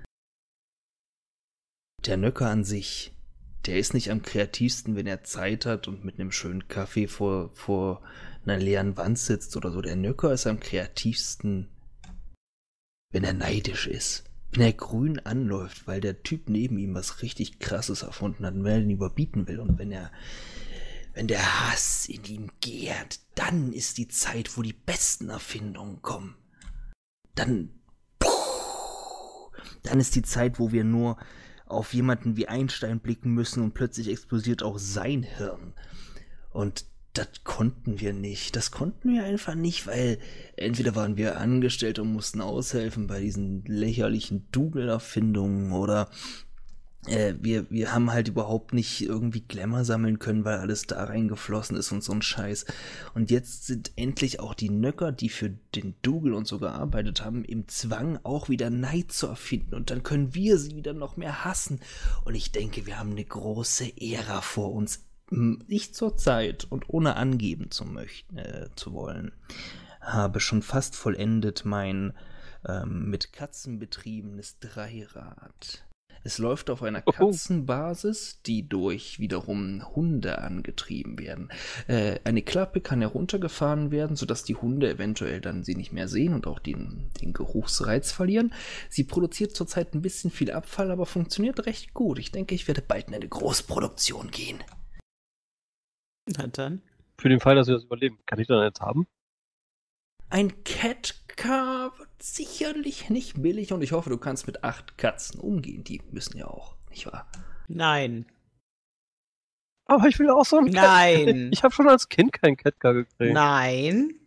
der Nöcker an sich, der ist nicht am kreativsten, wenn er Zeit hat und mit einem schönen Kaffee vor einer leeren Wand sitzt oder so. Der Nöcker ist am kreativsten, wenn er neidisch ist. Wenn er grün anläuft, weil der Typ neben ihm was richtig Krasses erfunden hat und er ihn überbieten will. Und wenn der Hass in ihm gärt, dann ist die Zeit, wo die besten Erfindungen kommen. Dann ist die Zeit, wo wir nur auf jemanden wie Einstein blicken müssen und plötzlich explodiert auch sein Hirn. Und das konnten wir nicht. Das konnten wir einfach nicht, weil entweder waren wir angestellt und mussten aushelfen bei diesen lächerlichen Double-Erfindungen oder wir haben halt überhaupt nicht irgendwie Glamour sammeln können, weil alles da reingeflossen ist und so ein Scheiß. Und jetzt sind endlich auch die Nöcker, die für den Dougal und so gearbeitet haben, im Zwang auch wieder Neid zu erfinden. Und dann können wir sie wieder noch mehr hassen. Und ich denke, wir haben eine große Ära vor uns. Nicht zur Zeit und ohne angeben zu wollen. Habe schon fast vollendet mein mit Katzen betriebenes Dreirad. Es läuft auf einer Katzenbasis, die durch wiederum Hunde angetrieben werden. Eine Klappe kann heruntergefahren werden, sodass die Hunde eventuell dann sie nicht mehr sehen und auch den Geruchsreiz verlieren. Sie produziert zurzeit ein bisschen viel Abfall, aber funktioniert recht gut. Ich denke, ich werde bald in eine Großproduktion gehen. Na dann. Für den Fall, dass wir das überleben, kann ich dann jetzt haben? Ein Catcar wird sicherlich nicht billig und ich hoffe, du kannst mit 8 Katzen umgehen. Die müssen ja auch, nicht wahr? Nein. Aber ich will auch so ein Nein. Ich habe schon als Kind keinen Catcar gekriegt. Nein.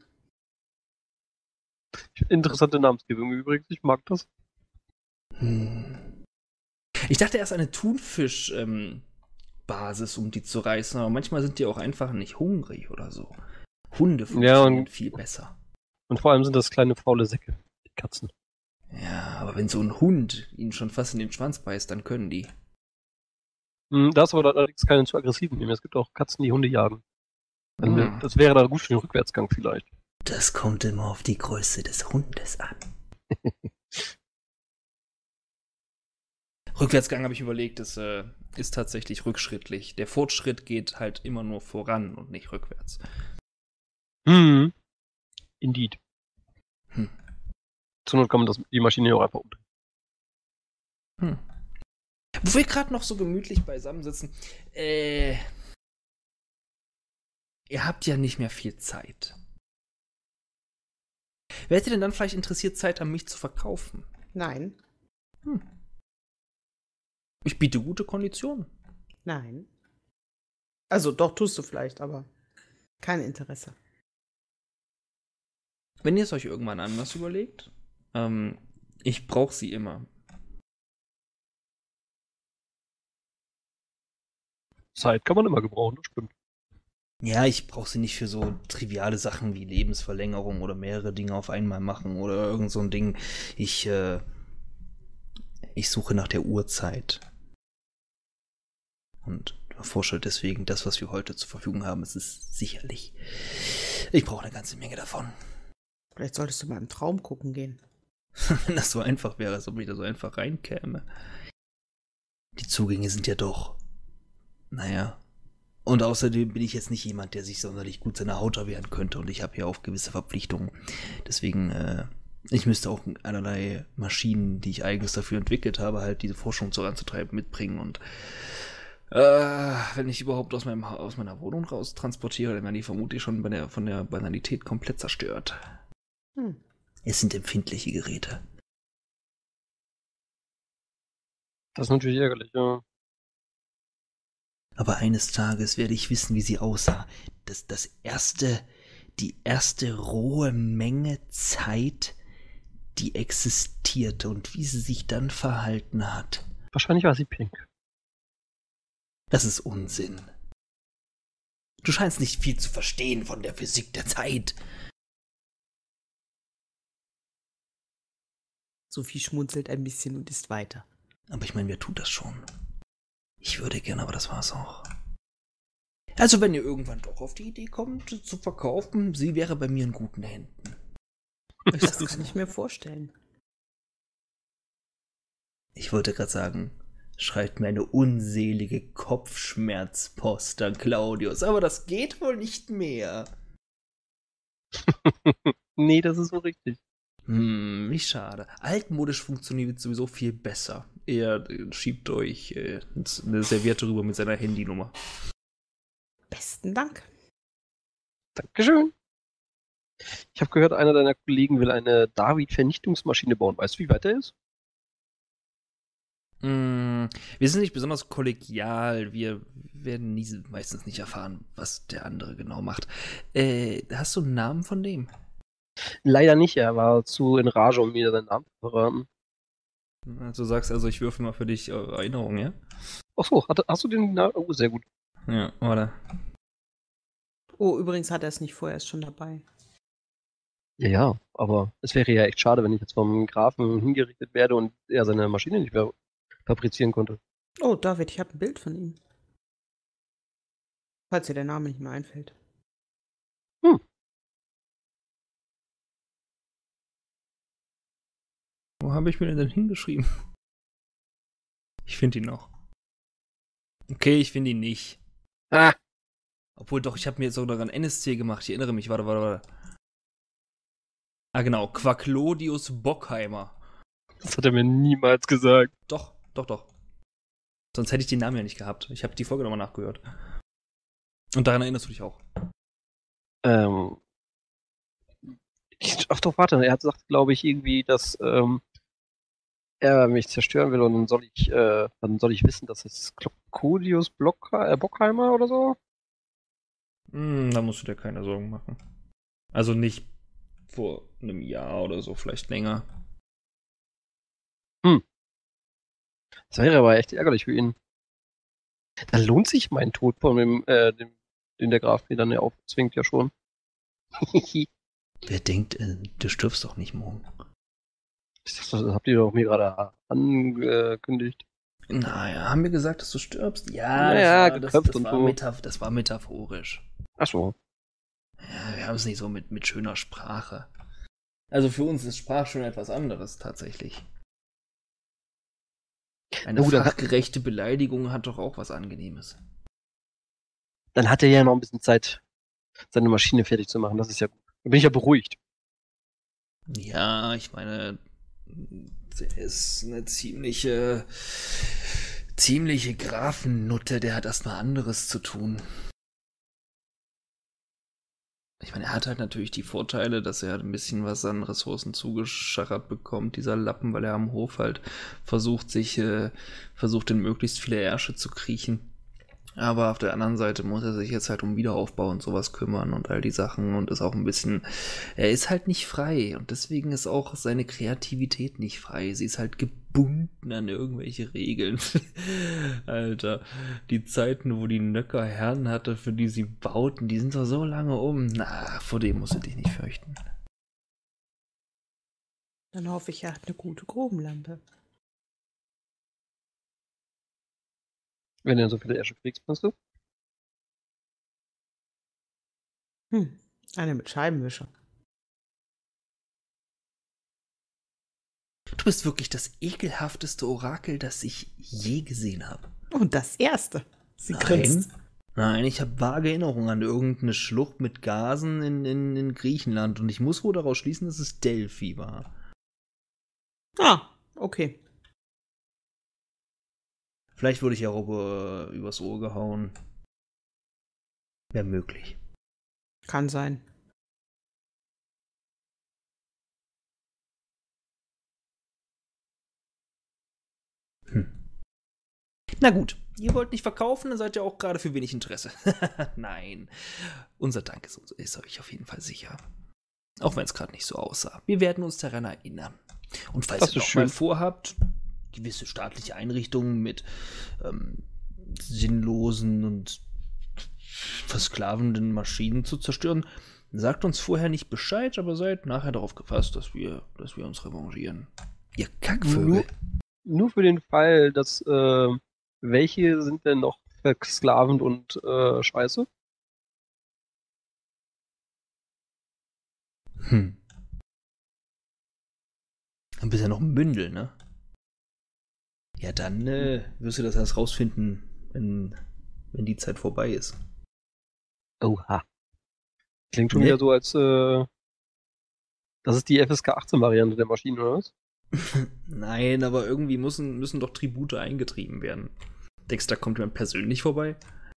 Interessante Namensgebung übrigens, ich mag das. Ich dachte erst eine Thunfisch-Basis, um die zu reißen, aber manchmal sind die auch einfach nicht hungrig oder so. Hunde funktionieren viel besser. Und vor allem sind das kleine faule Säcke, die Katzen. Ja, aber wenn so ein Hund ihnen schon fast in den Schwanz beißt, dann können die. Da ist aber allerdings keine zu aggressiven nehmen. Es gibt auch Katzen, die Hunde jagen. Das wäre da gut für den Rückwärtsgang vielleicht. Das kommt immer auf die Größe des Hundes an. Rückwärtsgang habe ich überlegt, das ist tatsächlich rückschrittlich. Der Fortschritt geht halt immer nur voran und nicht rückwärts. Indeed. Zur Not kann man die Maschine auch einfach umdrehen. Wo wir gerade noch so gemütlich beisammen sitzen, ihr habt ja nicht mehr viel Zeit. Wärt ihr denn dann vielleicht interessiert, Zeit an mich zu verkaufen? Nein. Ich biete gute Konditionen. Nein. Also doch, tust du vielleicht, aber kein Interesse. Wenn ihr es euch irgendwann anders überlegt, ich brauche sie immer. Zeit kann man immer gebrauchen, das stimmt. Ja, ich brauche sie nicht für so triviale Sachen wie Lebensverlängerung oder mehrere Dinge auf einmal machen oder irgend so ein Ding. Ich suche nach der Uhrzeit. Und erforsche deswegen das, was wir heute zur Verfügung haben. Es ist sicherlich. Ich brauche eine ganze Menge davon. Vielleicht solltest du mal im Traum gucken gehen. Wenn das so einfach wäre, als ob ich da so einfach reinkäme. Die Zugänge sind ja doch. Naja. Und außerdem bin ich jetzt nicht jemand, der sich sonderlich gut seiner Haut erwehren könnte und ich habe ja auch gewisse Verpflichtungen. Deswegen Ich müsste auch allerlei Maschinen, die ich eigens dafür entwickelt habe, halt diese Forschung voranzutreiben, mitbringen. Und wenn ich überhaupt aus meiner Wohnung raus transportiere, dann werden die vermutlich schon von der Banalität komplett zerstört. Es sind empfindliche Geräte. Das ist natürlich ärgerlich, ja. Aber eines Tages werde ich wissen, wie sie aussah. Die erste rohe Menge Zeit, die existierte und wie sie sich dann verhalten hat. Wahrscheinlich war sie pink. Das ist Unsinn. Du scheinst nicht viel zu verstehen von der Physik der Zeit. Sophie schmunzelt ein bisschen und isst weiter. Aber ich meine, wer tut das schon? Ich würde gerne, aber das war's auch. Also, wenn ihr irgendwann doch auf die Idee kommt, zu verkaufen, sie wäre bei mir in guten Händen. Das kann ich mir vorstellen. Ich wollte gerade sagen, schreibt mir eine unselige Kopfschmerzpost an Claudius, aber das geht wohl nicht mehr. Nee, das ist so richtig. Wie schade. Altmodisch funktioniert sowieso viel besser. Er schiebt euch eine Serviette rüber mit seiner Handynummer. Besten Dank. Dankeschön. Ich habe gehört, einer deiner Kollegen will eine David-Vernichtungsmaschine bauen. Weißt du, wie weit er ist? Wir sind nicht besonders kollegial. Wir werden meistens nicht erfahren, was der andere genau macht. Hast du einen Namen von dem? Leider nicht, er war zu in Rage, um mir seinen Namen zu verraten. Du sagst also, ich würfel mal für dich Erinnerung, ja? Achso, hast du den Namen? Oh, sehr gut. Ja, oder? Oh, übrigens hat er es nicht vor, er ist schon dabei. Ja, aber es wäre ja echt schade, wenn ich jetzt vom Grafen hingerichtet werde und er seine Maschine nicht mehr fabrizieren konnte. Oh, David, ich habe ein Bild von ihm. Falls dir der Name nicht mehr einfällt. Wo habe ich mir denn hingeschrieben? Ich finde ihn noch. Okay, ich finde ihn nicht. Ah! Obwohl doch, ich habe mir jetzt sogar ein NSC gemacht. Ich erinnere mich. Warte. Ah, genau. Quacklodius Bockheimer. Das hat er mir niemals gesagt. Doch. Sonst hätte ich den Namen ja nicht gehabt. Ich habe die Folge nochmal nachgehört. Und daran erinnerst du dich auch. Ach doch, warte. Er hat gesagt, glaube ich, irgendwie, dass er mich zerstören will und dann soll ich wissen, dass es Claudius Bockheimer oder so? Da musst du dir keine Sorgen machen. Also nicht vor einem Jahr oder so, vielleicht länger. Das wäre aber echt ärgerlich für ihn. Dann lohnt sich mein Tod von dem, den der Graf mir dann ja aufzwingt, ja schon. Wer denkt, du stirbst doch nicht morgen. Das habt ihr doch mir gerade angekündigt. Naja, haben wir gesagt, dass du stirbst? Ja, naja, das war metaphorisch. Ach so. Ja, wir haben es nicht so mit schöner Sprache. Also für uns ist Sprache schon etwas anderes, tatsächlich. Eine fachgerechte Beleidigung hat doch auch was Angenehmes. Dann hat er ja noch ein bisschen Zeit, seine Maschine fertig zu machen. Das ist ja gut. Dann bin ich ja beruhigt. Ja, ich meine, der ist eine ziemliche Grafennutte, der hat erstmal anderes zu tun. Ich meine, er hat halt natürlich die Vorteile, dass er ein bisschen was an Ressourcen zugeschachert bekommt, dieser Lappen, weil er am Hof halt versucht in möglichst viele Ärsche zu kriechen. Aber auf der anderen Seite muss er sich jetzt halt um Wiederaufbau und sowas kümmern und all die Sachen und ist auch ein bisschen, er ist halt nicht frei und deswegen ist auch seine Kreativität nicht frei. Sie ist halt gebunden an irgendwelche Regeln. Alter, die Zeiten, wo die Nöcker Herren hatte, für die sie bauten, die sind doch so lange um. Na, vor dem musst du dich nicht fürchten. Dann hoffe ich, er hat eine gute Grubenlampe. Wenn du so viele Ärsche kriegst, meinst du? Eine mit Scheibenwischer. Du bist wirklich das ekelhafteste Orakel, das ich je gesehen habe. Und das erste. Sie grinst. Nein, ich habe vage Erinnerungen an irgendeine Schlucht mit Gasen in Griechenland und ich muss wohl daraus schließen, dass es Delphi war. Ah, okay. Vielleicht wurde ich ja auch übers Ohr gehauen. Wäre möglich. Kann sein. Na gut, ihr wollt nicht verkaufen, dann seid ihr auch gerade für wenig Interesse. Nein, unser Dank ist euch auf jeden Fall sicher. Auch wenn es gerade nicht so aussah. Wir werden uns daran erinnern. Und falls Das ihr ist noch mal schön. vorhabt, gewisse staatliche Einrichtungen mit sinnlosen und versklavenden Maschinen zu zerstören, sagt uns vorher nicht Bescheid, aber seid nachher darauf gefasst, dass wir uns revanchieren. Ihr Kackvögel. Nur für den Fall, dass welche sind denn noch versklavend und scheiße? Dann bist ja noch ein Bündel, ne? Ja, dann wirst du das erst rausfinden, wenn die Zeit vorbei ist. Oha. Klingt schon Nee. wieder so, als das ist die FSK 18-Variante der Maschine, oder was? Nein, aber irgendwie müssen doch Tribute eingetrieben werden. Dexter kommt jemand persönlich vorbei?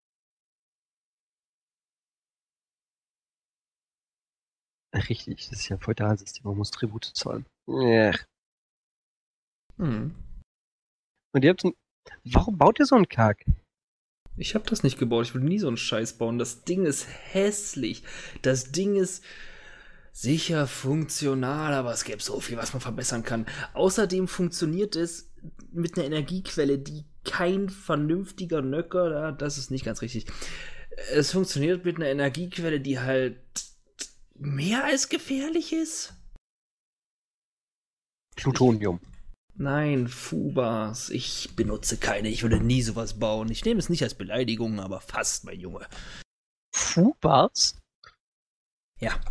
Richtig, das ist ja ein Feudalsystem, man muss Tribute zahlen. Ja. Hm. Und ihr habt warum baut ihr so einen Kack? Ich hab das nicht gebaut. Ich würde nie so einen Scheiß bauen. Das Ding ist hässlich. Das Ding ist sicher funktional, aber es gäbe so viel, was man verbessern kann. Außerdem funktioniert es mit einer Energiequelle, die kein vernünftiger Nöcker, das ist nicht ganz richtig. Es funktioniert mit einer Energiequelle, die halt mehr als gefährlich ist. Plutonium. Nein, Fubas. Ich benutze keine. Ich würde nie sowas bauen. Ich nehme es nicht als Beleidigung, aber fast, mein Junge. Fubas? Ja.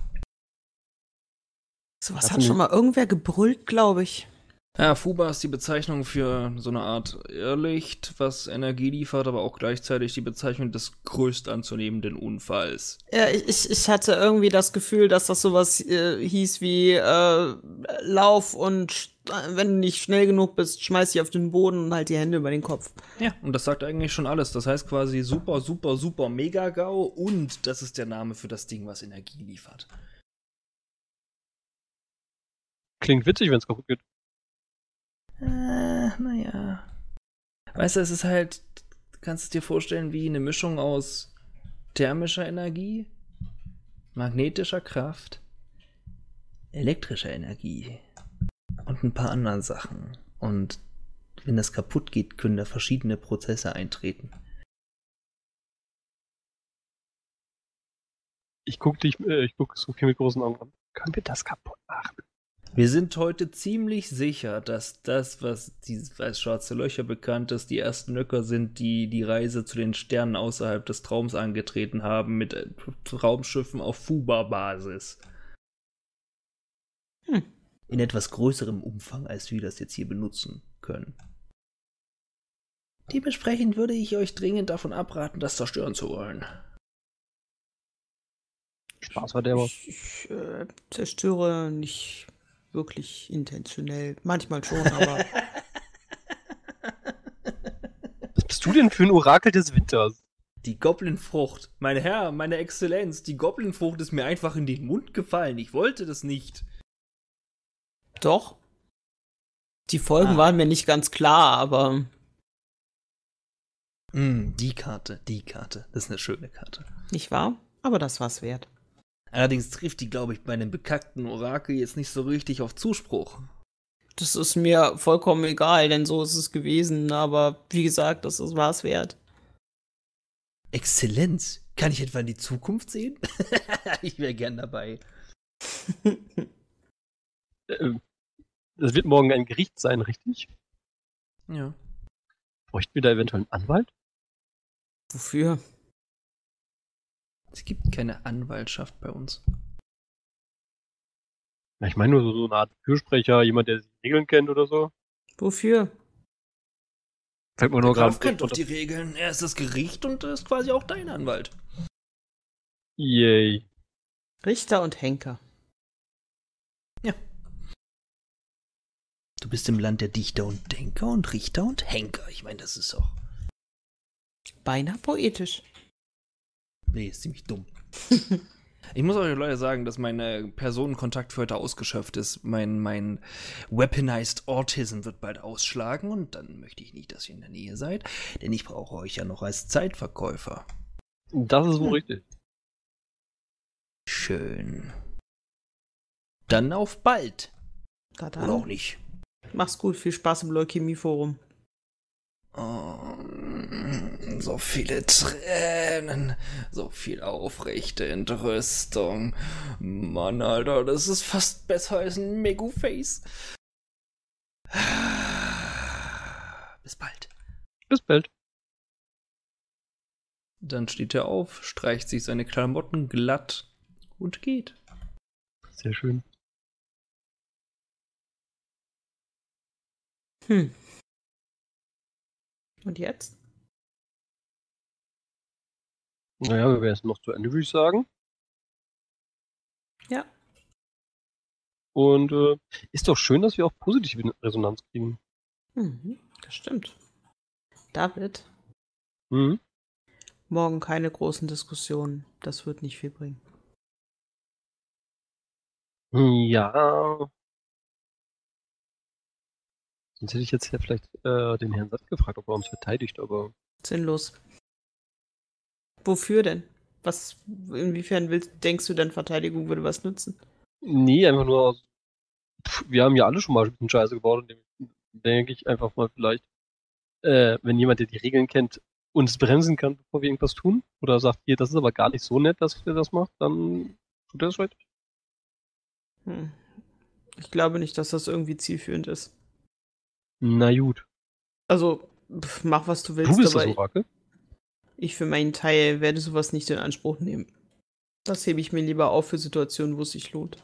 Sowas Hast hat du schon mal irgendwer gebrüllt, glaube ich. Ja, Fuba ist die Bezeichnung für so eine Art Irrlicht, was Energie liefert, aber auch gleichzeitig die Bezeichnung des größt anzunehmenden Unfalls. Ja, ich hatte irgendwie das Gefühl, dass das sowas hieß wie Lauf und wenn du nicht schnell genug bist, schmeiß dich auf den Boden und halt die Hände über den Kopf. Ja, und das sagt eigentlich schon alles. Das heißt quasi super, super, super Mega-GAU und das ist der Name für das Ding, was Energie liefert. Klingt witzig, wenn es kaputt geht. Naja. Weißt du, es ist halt, du kannst es dir vorstellen, wie eine Mischung aus thermischer Energie, magnetischer Kraft, elektrischer Energie und ein paar anderen Sachen. Und wenn das kaputt geht, können da verschiedene Prozesse eintreten. Ich guck Sophie mit großen Augen an. Können wir das kaputt machen? Wir sind heute ziemlich sicher, dass das, was als schwarze Löcher bekannt ist, die ersten Nöcker sind, die die Reise zu den Sternen außerhalb des Traums angetreten haben mit Raumschiffen auf Fuba-Basis. In etwas größerem Umfang, als wir das jetzt hier benutzen können. Dementsprechend würde ich euch dringend davon abraten, das zerstören zu wollen. Spaß war der aber. Ich zerstöre nicht wirklich intentionell. Manchmal schon, aber Was bist du denn für ein Orakel des Winters? Die Goblin-Frucht. Mein Herr, meine Exzellenz, die Goblin-Frucht ist mir einfach in den Mund gefallen. Ich wollte das nicht. doch. Die Folgen waren mir nicht ganz klar, aber Die Karte. Das ist eine schöne Karte. nicht wahr? Aber das war's wert. Allerdings trifft die, glaube ich, bei einem bekackten Orakel jetzt nicht so richtig auf Zuspruch. Das ist mir vollkommen egal, denn so ist es gewesen. Aber wie gesagt, das war's wert. Exzellenz. Kann ich etwa in die Zukunft sehen? Ich wäre gern dabei. Das wird morgen ein Gericht sein, richtig? Ja. Bräuchten wir da eventuell einen Anwalt? Wofür? Es gibt keine Anwaltschaft bei uns. Na, ich meine nur so eine Art Fürsprecher, jemand, der die Regeln kennt oder so. Wofür? Fällt mir Der nur gerade. Graf kennt doch die Regeln. Er ist das Gericht und ist quasi auch dein Anwalt. Yay. Richter und Henker. Du bist im Land der Dichter und Denker und Richter und Henker. Ich meine, das ist auch... Beinahe poetisch. Nee, ist ziemlich dumm. Ich muss euch Leute sagen, dass mein Personenkontakt für heute ausgeschöpft ist. Mein Weaponized Autism wird bald ausschlagen und dann möchte ich nicht, dass ihr in der Nähe seid, denn ich brauche euch ja noch als Zeitverkäufer. Das ist wohl richtig. Schön. Dann auf bald. Da Oder auch dann. nicht. Mach's gut, viel Spaß im Leukämie-Forum. Oh, so viele Tränen, so viel aufrechte Entrüstung. Mann, Alter, das ist fast besser als ein Meguface. Bis bald. Bis bald. Dann steht er auf, streicht sich seine Klamotten glatt und geht. Sehr schön. Und jetzt? Naja, wir werden es noch zu Ende, würde ich sagen. Ja. Und ist doch schön, dass wir auch positive Resonanz kriegen. Das stimmt. David, Mhm. morgen keine großen Diskussionen. Das wird nicht viel bringen. Ja. Sonst hätte ich jetzt ja vielleicht den Herrn Satt gefragt, ob er uns verteidigt, aber Sinnlos. Wofür denn? Inwiefern denkst du denn, Verteidigung würde was nützen? nee, einfach nur aus. Wir haben ja alle schon mal ein bisschen Scheiße gebaut und denke ich einfach mal vielleicht, wenn jemand, der die Regeln kennt, uns bremsen kann, bevor wir irgendwas tun, oder sagt, hier, das ist aber gar nicht so nett, dass wir das macht, dann tut er das richtig. Ich glaube nicht, dass das irgendwie zielführend ist. Na gut. Also, mach was du willst, Du bist das aber Orakel? ich für meinen Teil werde sowas nicht in Anspruch nehmen. Das hebe ich mir lieber auf für Situationen, wo es sich lohnt.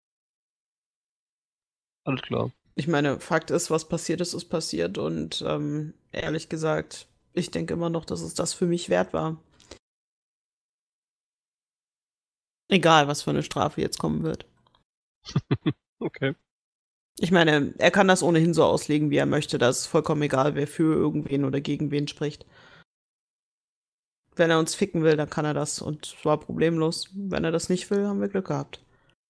Alles klar. Ich meine, Fakt ist, was passiert ist, ist passiert und ehrlich gesagt, ich denke immer noch, dass es das für mich wert war. Egal, was für eine Strafe jetzt kommen wird. Okay. Ich meine, er kann das ohnehin so auslegen, wie er möchte. Das ist vollkommen egal, wer für irgendwen oder gegen wen spricht. Wenn er uns ficken will, dann kann er das und zwar problemlos. Wenn er das nicht will, haben wir Glück gehabt.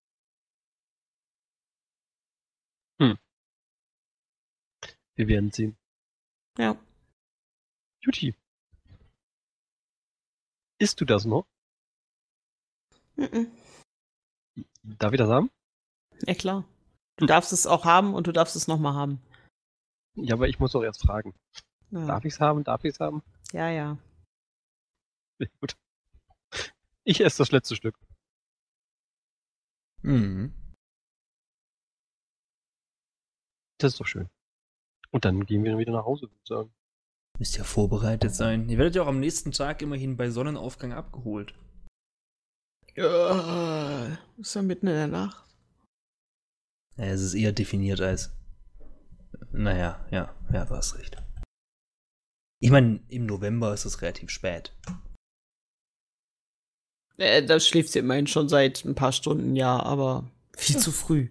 Wir werden sehen. Ja. Juti. Isst du das noch? Darf ich das haben? Ja, klar. Du darfst es auch haben und du darfst es nochmal haben. Ja, aber ich muss doch erst fragen. Ja. Darf ich's haben? Darf ich's haben? Ja, ja. Sehr gut. Ich esse das letzte Stück. Mhm. Das ist doch schön. Und dann gehen wir dann wieder nach Hause, würde ich sagen. Müsst ja vorbereitet sein. Ihr werdet ja auch am nächsten Tag immerhin bei Sonnenaufgang abgeholt. Ja, ist ja mitten in der Nacht. Ja, es ist eher definiert als. Naja, ja, du hast recht. Ich meine, im November ist es relativ spät. Da schläft sie immerhin schon seit ein paar Stunden, ja, aber viel zu früh.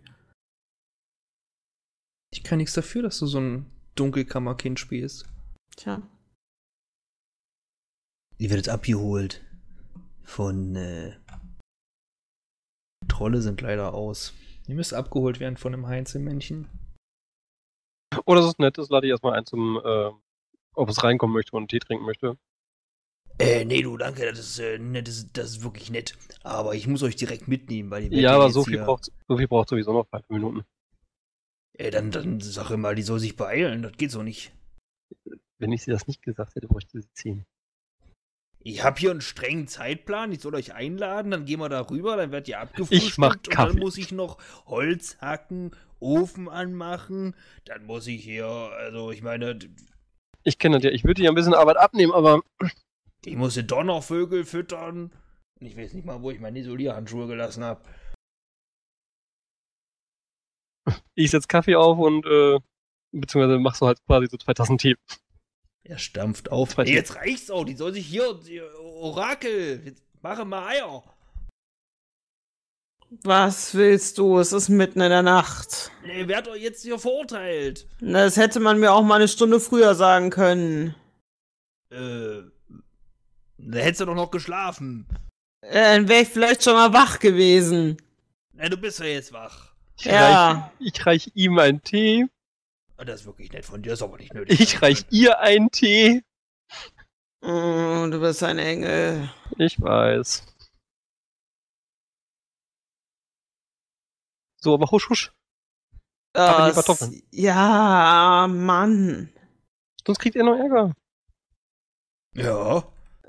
Ich kann nichts dafür, dass du so ein Dunkelkammerkind spielst. Tja. Ihr werdet abgeholt von Trolle sind leider aus. Ihr müsst abgeholt werden von einem Heinzelmännchen. Oh, das ist nett. Das lade ich erstmal ein zum, ob es reinkommen möchte und einen Tee trinken möchte. Nee, du, danke, das ist nett, das ist wirklich nett. Aber ich muss euch direkt mitnehmen, weil ihr werdet Ja, aber jetzt so viel hier- braucht sowieso noch 5 Minuten. Dann sag immer, die soll sich beeilen, das geht so nicht. Wenn ich sie das nicht gesagt hätte, bräuchte sie 10. Ich habe hier einen strengen Zeitplan, ich soll euch einladen, dann gehen wir da rüber, dann werdet ihr abgefrühstückt Ich mach und dann Kaffee. muss ich noch Holz hacken, Ofen anmachen, dann muss ich hier, also ich meine, Ich kenne das ja. Ich würde dir ein bisschen Arbeit abnehmen, aber ich muss die Donnervögel füttern und ich weiß nicht mal, wo ich meine Isolierhandschuhe gelassen habe. ich setze Kaffee auf und beziehungsweise machst du halt quasi so 2 Tassen Tee. Er stampft auf. Weiß nicht. Jetzt reicht's auch, die soll sich hier, die Orakel, jetzt mache mal Eier. Was willst du? Es ist mitten in der Nacht. Nee, wer hat doch jetzt hier verurteilt? Das hätte man mir auch mal eine Stunde früher sagen können. Da hättest du doch noch geschlafen. Dann wäre ich vielleicht schon mal wach gewesen. Na, du bist ja jetzt wach. Ich reich ihm einen Tee. Das ist wirklich nett von dir, ist aber nicht nötig. Ich reich ihr einen Tee. Oh, du bist ein Engel. Ich weiß. So, aber husch, husch. Aber die Kartoffeln. Ja, Mann. Sonst kriegt ihr noch Ärger. Ja.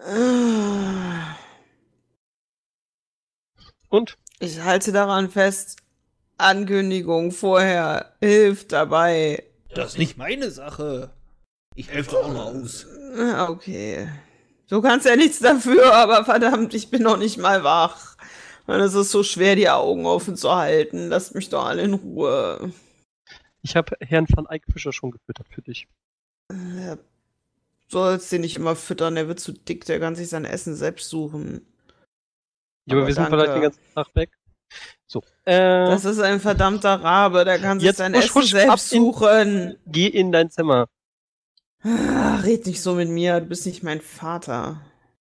Und? Ich halte daran fest. Ankündigung vorher hilft dabei. Das ist nicht meine Sache. Ich helfe doch auch noch aus. Okay. Du kannst ja nichts dafür, aber verdammt, ich bin noch nicht mal wach. Und es ist so schwer, die Augen offen zu halten. Lasst mich doch alle in Ruhe. Ich habe Herrn van Eyck Fischer schon gefüttert für dich. Du sollst den nicht immer füttern, der wird zu dick, der kann sich sein Essen selbst suchen. Ja, aber wir sind danke. vielleicht den ganzen Tag weg. So. Das ist ein verdammter Rabe, der kann sich Jetzt sein husch, Essen husch, selbst suchen. Geh in dein Zimmer. Red nicht so mit mir, du bist nicht mein Vater.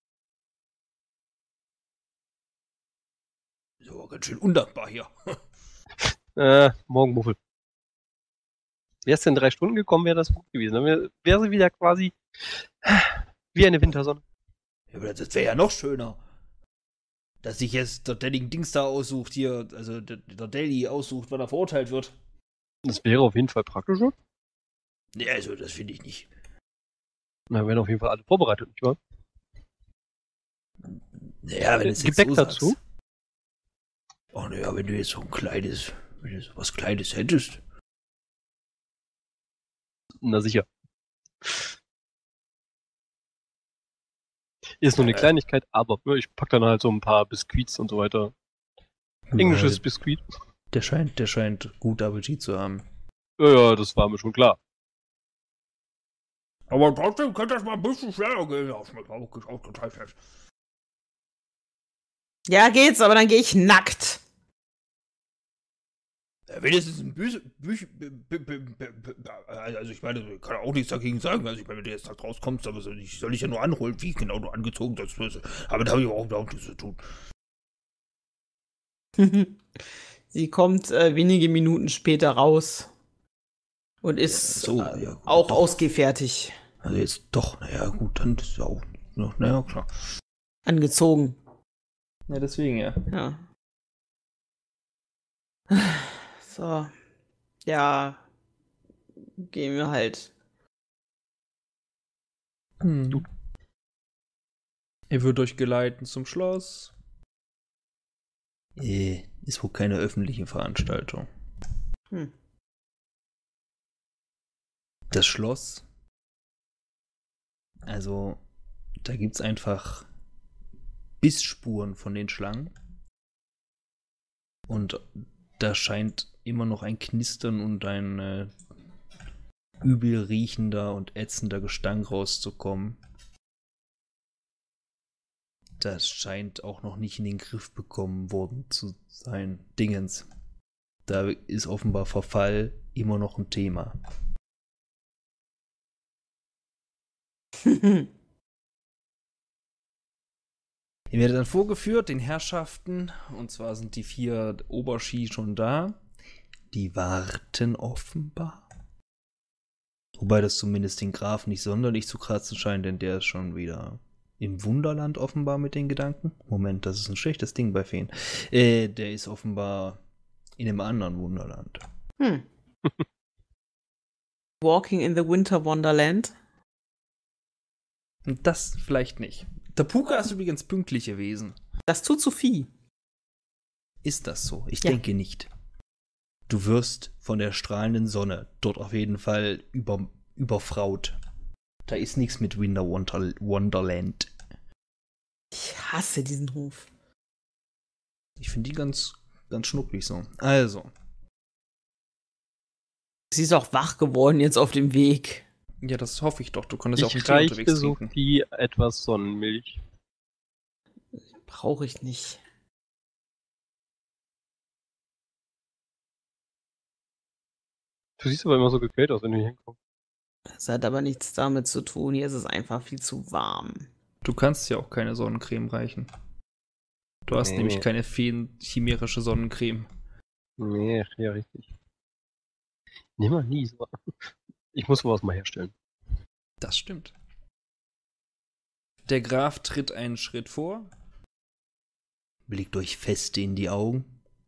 So, ganz schön undankbar hier. Morgenmuffel. Wär's denn 3 Stunden gekommen, wäre das gut gewesen. Dann wäre sie wieder quasi wie eine Wintersonne. Ja, aber das wäre ja noch schöner. Dass sich jetzt der Delling Dings da aussucht hier, also der Delhi aussucht, wann er verurteilt wird. Das wäre auf jeden Fall praktischer. Nee, also das finde ich nicht. Na, werden auf jeden Fall alle vorbereitet, nicht wahr? Naja, wenn es jetzt Gepäck so dazu? sagst. Oh naja, wenn du jetzt so ein kleines, wenn du so was Kleines hättest. Na sicher. Ist nur eine Kleinigkeit, aber ich pack dann halt so ein paar Biskuits und so weiter. Englisches Biskuit. Der scheint gut Appetit zu haben. Ja, das war mir schon klar. Aber trotzdem könnte das mal ein bisschen schneller gehen. Ja, schmeckt auch total fest. Ja, geht's, aber dann gehe ich nackt. Wenigstens ein also ich meine, ich kann auch nichts dagegen sagen. Also ich meine, wenn du jetzt da rauskommst, aber soll ich ja nur anholen, wie genau du angezogen bist. Aber da habe ich auch nichts zu tun. Sie kommt wenige Minuten später raus und ist ja, gut, auch doch. ausgehfertigt. Also jetzt doch, naja gut, dann ist ja auch, naja klar. Angezogen. Ja, deswegen ja. Ja. So. Ja. Gehen wir halt. Hm. Er wird euch geleiten zum Schloss. Ist wohl keine öffentliche Veranstaltung. Hm. Das Schloss. Also, da gibt's einfach Bissspuren von den Schlangen. Und da scheint immer noch ein Knistern und ein übel riechender und ätzender Gestank rauszukommen. Das scheint auch noch nicht in den Griff bekommen worden zu sein. Dingens. Da ist offenbar Verfall immer noch ein Thema. Ihr werdet dann vorgeführt, den Herrschaften, und zwar sind die 4 Oberski schon da. Die warten offenbar. Wobei das zumindest den Grafen nicht sonderlich zu kratzen scheint, denn der ist schon wieder im Wunderland offenbar mit den Gedanken. Moment, das ist ein schlechtes Ding bei Feen. Der ist offenbar in einem anderen Wunderland. Walking in the Winter Wonderland. Und das vielleicht nicht. Der Puka ist übrigens pünktlich gewesen. Das tut Sophie. Ist das so? Ich Ja. denke nicht. Du wirst von der strahlenden Sonne dort auf jeden Fall überfraut. Da ist nichts mit Winter Wonderland. Ich hasse diesen Hof. Ich finde die ganz schnucklig so. Also. Sie ist auch wach geworden jetzt auf dem Weg. Ja, das hoffe ich doch. Du konntest ja auch Ich mit Tee reiche unterwegs trinken. Sophie etwas Sonnenmilch. Brauche ich nicht. Du siehst aber immer so gequält aus, wenn du hier hinkommst. Das hat aber nichts damit zu tun. Hier ist es einfach viel zu warm. Du kannst ja auch keine Sonnencreme reichen. Du hast Nee. nämlich keine chimärische Sonnencreme. Nee, ja, richtig. Nimmer nie so. Ich muss sowas mal herstellen. Das stimmt. Der Graf tritt einen Schritt vor, blickt euch fest in die Augen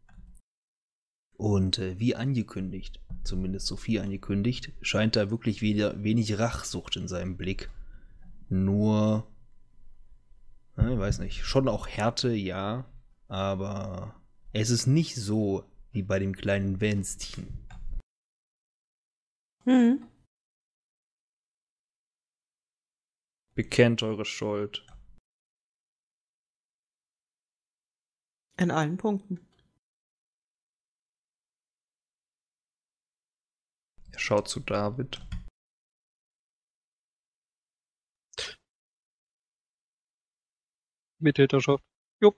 und wie angekündigt, zumindest so viel angekündigt, scheint da wirklich wieder wenig Rachsucht in seinem Blick. Nur, ich weiß nicht, schon auch Härte, ja, aber es ist nicht so wie bei dem kleinen Wänstchen. Hm. Bekennt eure Schuld. In allen Punkten. Er schaut zu David. Mittäterschaft. Jupp.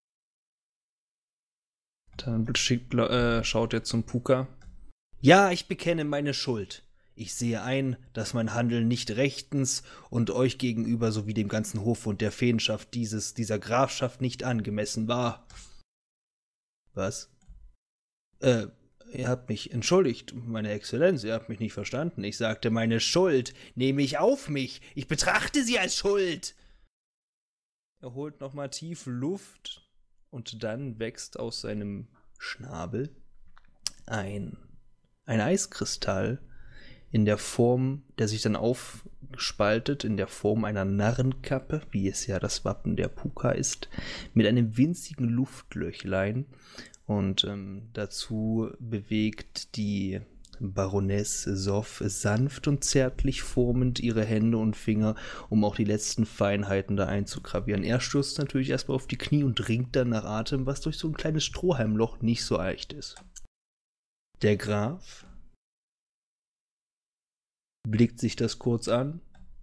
Dann schaut er zum Puka. Ja, ich bekenne meine Schuld. Ich sehe ein, dass mein Handeln nicht rechtens und euch gegenüber sowie dem ganzen Hof und der Feenschaft dieser Grafschaft nicht angemessen war. Was? Ihr habt mich entschuldigt, meine Exzellenz, ihr habt mich nicht verstanden. Ich sagte, meine Schuld nehme ich auf mich. Ich betrachte sie als Schuld. Er holt nochmal tief Luft und dann wächst aus seinem Schnabel ein Eiskristall in der Form, der sich dann aufspaltet, in der Form einer Narrenkappe, wie es ja das Wappen der Puka ist, mit einem winzigen Luftlöchlein. Und dazu bewegt die Baroness Soff sanft und zärtlich formend ihre Hände und Finger, um auch die letzten Feinheiten da einzugravieren. Er stürzt natürlich erstmal auf die Knie und ringt dann nach Atem, was durch so ein kleines Strohhalmloch nicht so leicht ist. Der Graf blickt sich das kurz an.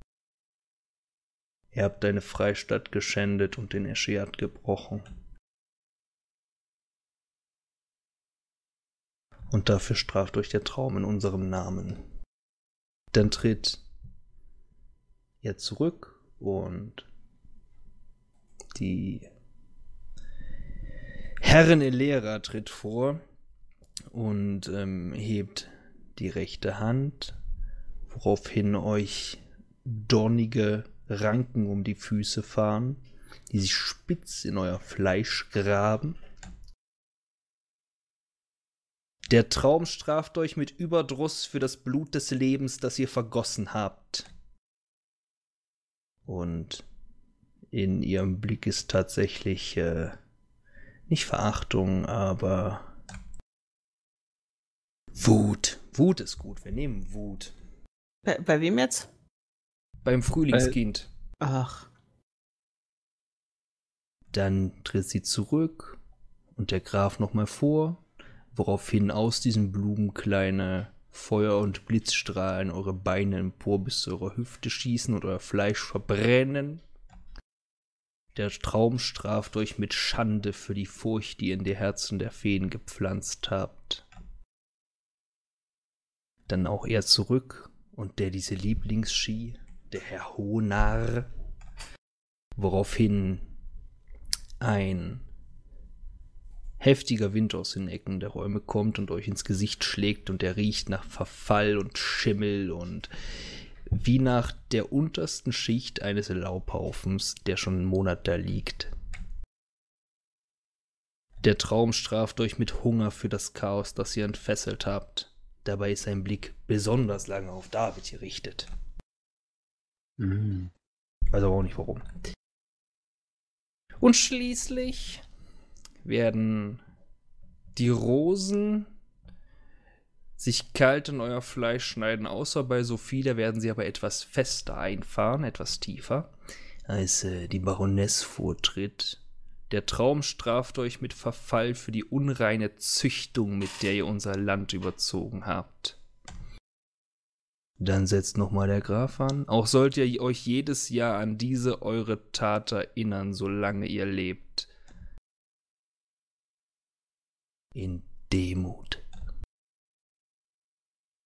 Ihr habt deine Freistatt geschändet und den Escheat gebrochen. Und dafür straft euch der Traum in unserem Namen. Dann tritt er zurück und die Herrin Elera tritt vor und hebt die rechte Hand, woraufhin euch dornige Ranken um die Füße fahren, die sich spitz in euer Fleisch graben. Der Traum straft euch mit Überdruss für das Blut des Lebens, das ihr vergossen habt. Und in ihrem Blick ist tatsächlich nicht Verachtung, aber Wut. Wut ist gut, wir nehmen Wut. Bei wem jetzt? Beim Frühlingskind. Ach. Dann tritt sie zurück und der Graf nochmal vor, woraufhin aus diesen Blumen kleine Feuer- und Blitzstrahlen eure Beine empor bis zu eurer Hüfte schießen und euer Fleisch verbrennen. Der Traum straft euch mit Schande für die Furcht, die ihr in die Herzen der Feen gepflanzt habt. Dann auch er zurück und der diese Lieblingsski, der Herr Hohnarr, woraufhin ein heftiger Wind aus den Ecken der Räume kommt und euch ins Gesicht schlägt und er riecht nach Verfall und Schimmel und wie nach der untersten Schicht eines Laubhaufens, der schon einen Monat da liegt. Der Traum straft euch mit Hunger für das Chaos, das ihr entfesselt habt. Dabei ist sein Blick besonders lange auf David gerichtet. Weiß aber auch nicht warum. Und schließlich werden die Rosen sich kalt in euer Fleisch schneiden, außer bei Sophie, da werden sie aber etwas fester einfahren, etwas tiefer, als die Baroness vortritt. Der Traum straft euch mit Verfall für die unreine Züchtung, mit der ihr unser Land überzogen habt. Dann setzt nochmal der Graf an. Auch sollt ihr euch jedes Jahr an diese eure Tat erinnern, solange ihr lebt. In Demut.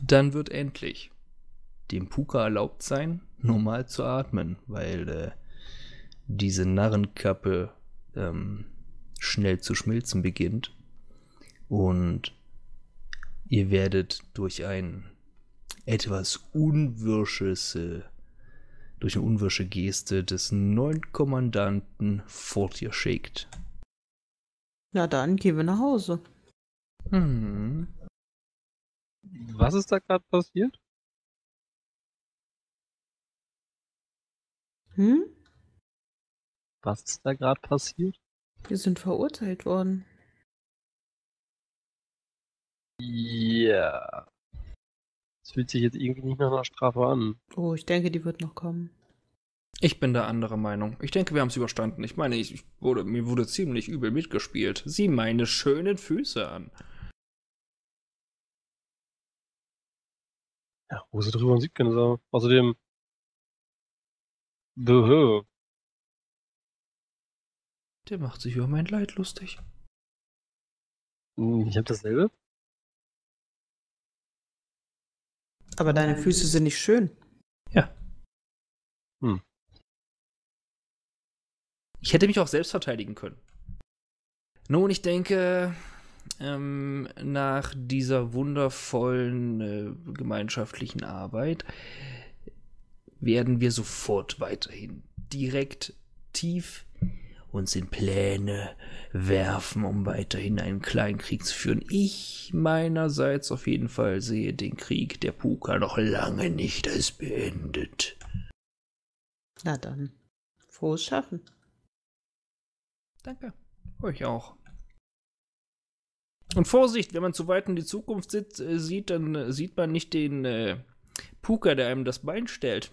Dann wird endlich dem Puka erlaubt sein, normal zu atmen, weil diese Narrenkappe schnell zu schmilzen beginnt. Und ihr werdet durch ein etwas durch eine unwirsche Geste des neuen Kommandanten vor dir schickt. Na dann, gehen wir nach Hause. Was ist da gerade passiert? Hm? Was ist da gerade passiert? Wir sind verurteilt worden. Ja. Das fühlt sich jetzt irgendwie nicht nach einer Strafe an. Oh, ich denke, die wird noch kommen. Ich bin da anderer Meinung. Ich denke, wir haben es überstanden. Ich meine, mir wurde ziemlich übel mitgespielt. Sieh meine schönen Füße an. Ja, Hose drüber und sieht keine Sau. Außerdem. Böhö. Der macht sich über mein Leid lustig. Ich hab dasselbe. Aber deine Füße sind nicht schön. Ja. Ich hätte mich auch selbst verteidigen können. Nun, ich denke, nach dieser wundervollen gemeinschaftlichen Arbeit werden wir sofort weiterhin direkt tief uns in Pläne werfen, um weiterhin einen kleinen Krieg zu führen. Ich meinerseits auf jeden Fall sehe den Krieg der Puka noch lange nicht als beendet. Na dann, frohes Schaffen. Danke. Euch auch. Und Vorsicht, wenn man zu weit in die Zukunft sieht, dann sieht man nicht den Puka, der einem das Bein stellt.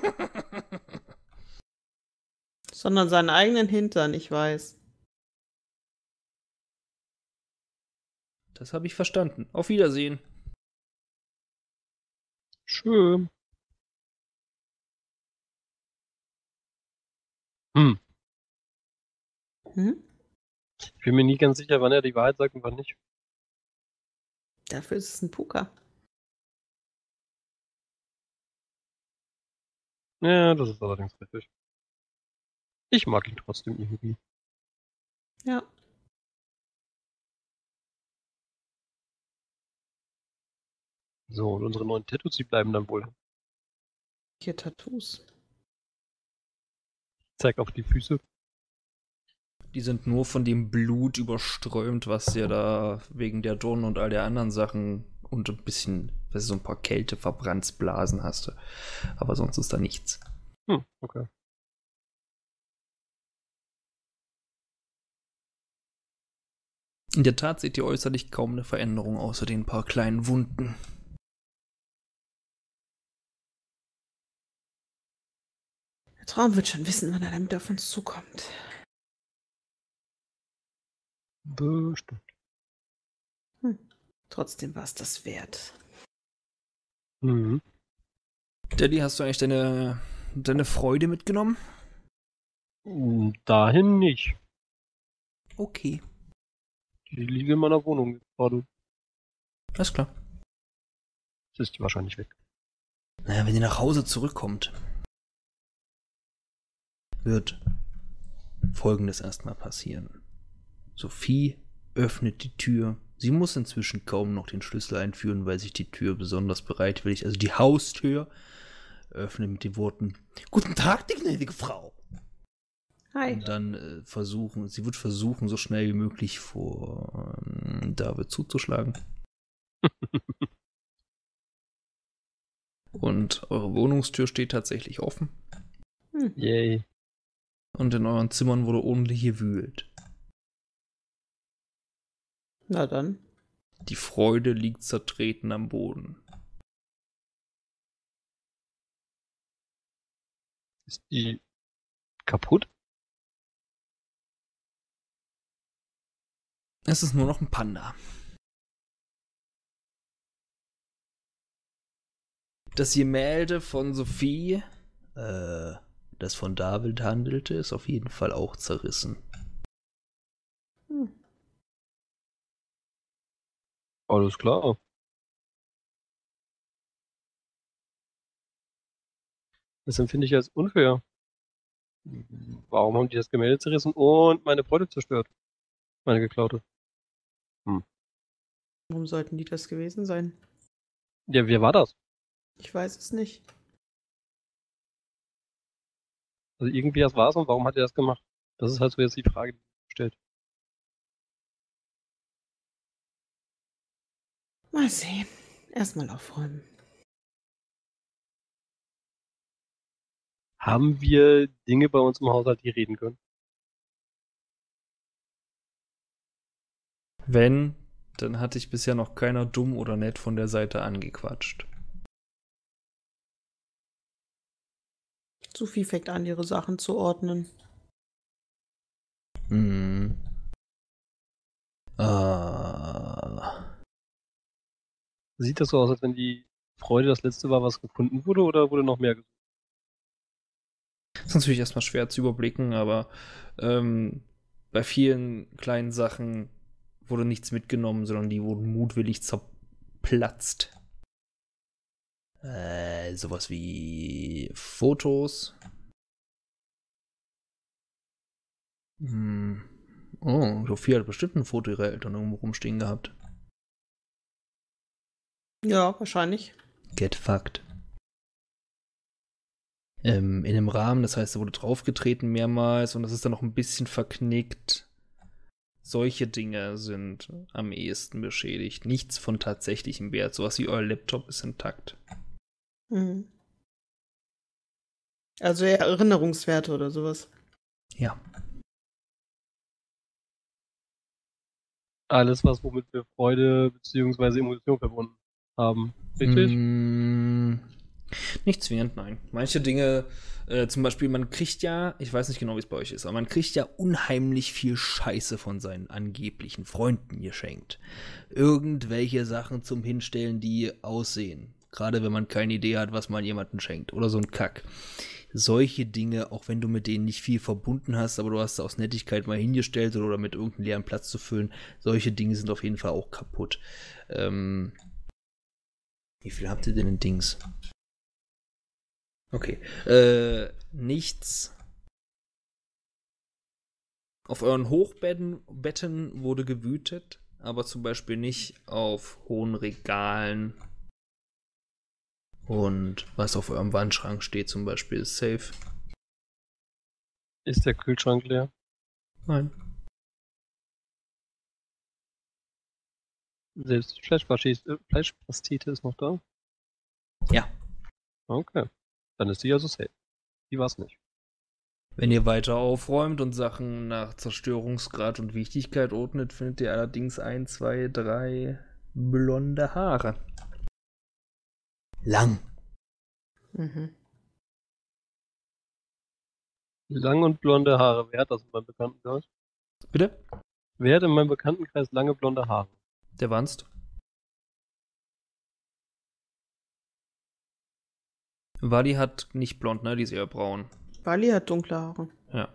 Sondern seinen eigenen Hintern, ich weiß. Das habe ich verstanden. Auf Wiedersehen. Schön. Hm. Hm? Ich bin mir nie ganz sicher, wann er die Wahrheit sagt und wann nicht. Dafür ist es ein Puka. Ja, das ist allerdings richtig. Ich mag ihn trotzdem irgendwie. Ja. So, und unsere neuen Tattoos, die bleiben dann wohl. Hier Tattoos. Ich zeig auf die Füße. Die sind nur von dem Blut überströmt, was dir da wegen der Dornen und all der anderen Sachen und ein bisschen, so ein paar Kälteverbrandsblasen hast du. Aber sonst ist da nichts. Okay. In der Tat seht ihr äußerlich kaum eine Veränderung, außer den paar kleinen Wunden. Der Traum wird schon wissen, wann er damit auf uns zukommt. Bestimmt. Trotzdem war es das wert. Mhm. Daddy, hast du eigentlich deine Freude mitgenommen? Dahin nicht. Okay. Die liegen in meiner Wohnung gerade. Alles klar. Jetzt ist die wahrscheinlich weg. Naja, wenn ihr nach Hause zurückkommt, wird Folgendes erstmal passieren. Sophie öffnet die Tür. Sie muss inzwischen kaum noch den Schlüssel einführen, weil sich die Tür besonders bereitwillig, also die Haustür, öffnet mit den Worten: Guten Tag, die gnädige Frau. Hi. Und dann sie wird versuchen, so schnell wie möglich vor David zuzuschlagen. Und eure Wohnungstür steht tatsächlich offen. Yay. Und in euren Zimmern wurde ordentlich gewühlt. Na dann. Die Freude liegt zertreten am Boden. Ist die kaputt? Es ist nur noch ein Panda. Das Gemälde von Sophie, das von David handelte, ist auf jeden Fall auch zerrissen. Alles klar. Das empfinde ich als unfair. Warum haben die das Gemälde zerrissen und meine Beute zerstört? Meine geklaute. Warum sollten die das gewesen sein? Ja, wer war das? Ich weiß es nicht. Also irgendwie das war's und warum hat er das gemacht? Das ist halt so jetzt die Frage, die sich stellt. Mal sehen. Erstmal aufräumen. Haben wir Dinge bei uns im Haushalt, die reden können? Wenn, dann hatte ich bisher noch keiner dumm oder nett von der Seite angequatscht. Sophie fängt an, ihre Sachen zu ordnen. Hm. Sieht das so aus, als wenn die Freude das letzte war, was gefunden wurde, oder wurde noch mehr gesucht? Das ist natürlich erstmal schwer zu überblicken, aber bei vielen kleinen Sachen wurde nichts mitgenommen, sondern die wurden mutwillig zerplatzt. Sowas wie Fotos. Oh, Sophie hat bestimmt ein Foto ihrer Eltern irgendwo rumstehen gehabt. Ja, wahrscheinlich. Get fucked. In einem Rahmen, das heißt, da wurde draufgetreten mehrmals und das ist dann noch ein bisschen verknickt. Solche Dinge sind am ehesten beschädigt. Nichts von tatsächlichem Wert. Sowas wie euer Laptop ist intakt. Mhm. Also eher Erinnerungswerte oder sowas. Ja. Alles, womit wir Freude bzw. Emotion verbunden haben. Richtig? Nicht zwingend, nein. Manche Dinge, zum Beispiel, man kriegt ja, ich weiß nicht genau, wie es bei euch ist, aber man kriegt ja unheimlich viel Scheiße von seinen angeblichen Freunden geschenkt. Irgendwelche Sachen zum Hinstellen, die aussehen. Gerade wenn man keine Idee hat, was man jemandem schenkt. Oder so ein Kack. Solche Dinge, auch wenn du mit denen nicht viel verbunden hast, aber du hast aus Nettigkeit mal hingestellt oder mit irgendeinem leeren Platz zu füllen, solche Dinge sind auf jeden Fall auch kaputt. Wie viel habt ihr denn in Dings? Okay. Nichts. Auf euren Hochbetten wurde gewütet, aber zum Beispiel nicht auf hohen Regalen. Und was auf eurem Wandschrank steht zum Beispiel ist safe. Ist der Kühlschrank leer? Nein. Selbst die Fleischpastete ist noch da? Ja. Okay. Dann ist die also safe. Die war's nicht. Wenn ihr weiter aufräumt und Sachen nach Zerstörungsgrad und Wichtigkeit ordnet, findet ihr allerdings 1, 2, 3 blonde Haare. Lang. Mhm. Lang und blonde Haare. Wer hat das in meinem Bekanntenkreis? Bitte? Wer hat in meinem Bekanntenkreis lange blonde Haare? Der Wanst. Wally hat nicht blond, ne? Die ist eher braun. Bali hat dunkle Haare. Ja.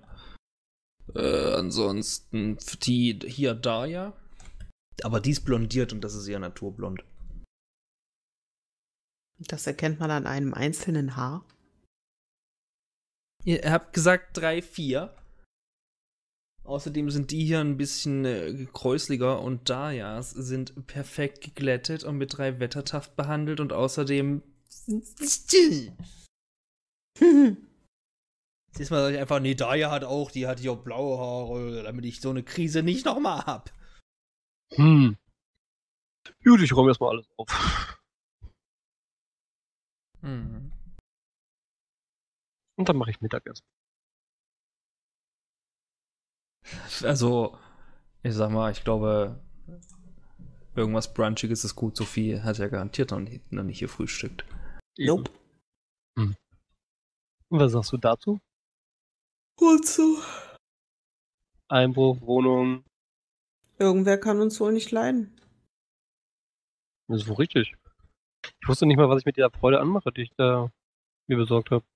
Ansonsten die hier Daya. Aber die ist blondiert und das ist eher naturblond. Das erkennt man an einem einzelnen Haar. Ihr habt gesagt 3, 4. Außerdem sind die hier ein bisschen kräusliger und Dayas sind perfekt geglättet und mit 3 Wettertaft behandelt und außerdem still. Siehst mal, sag ich einfach, nee, Daya hat auch, die hat hier auch blaue Haare, damit ich so eine Krise nicht nochmal hab. Gut, ich räume erstmal alles auf. Mhm. Und dann mache ich Mittagessen. Also, ich sag mal, ich glaube, irgendwas Brunchiges ist gut. Sophie hat ja garantiert noch nicht gefrühstückt. Nope. Und was sagst du dazu? Und so. Einbruch, Wohnung. Irgendwer kann uns wohl nicht leiden. Das ist wohl richtig. Ich wusste nicht mal, was ich mit der Freude anmache, die ich da mir besorgt habe.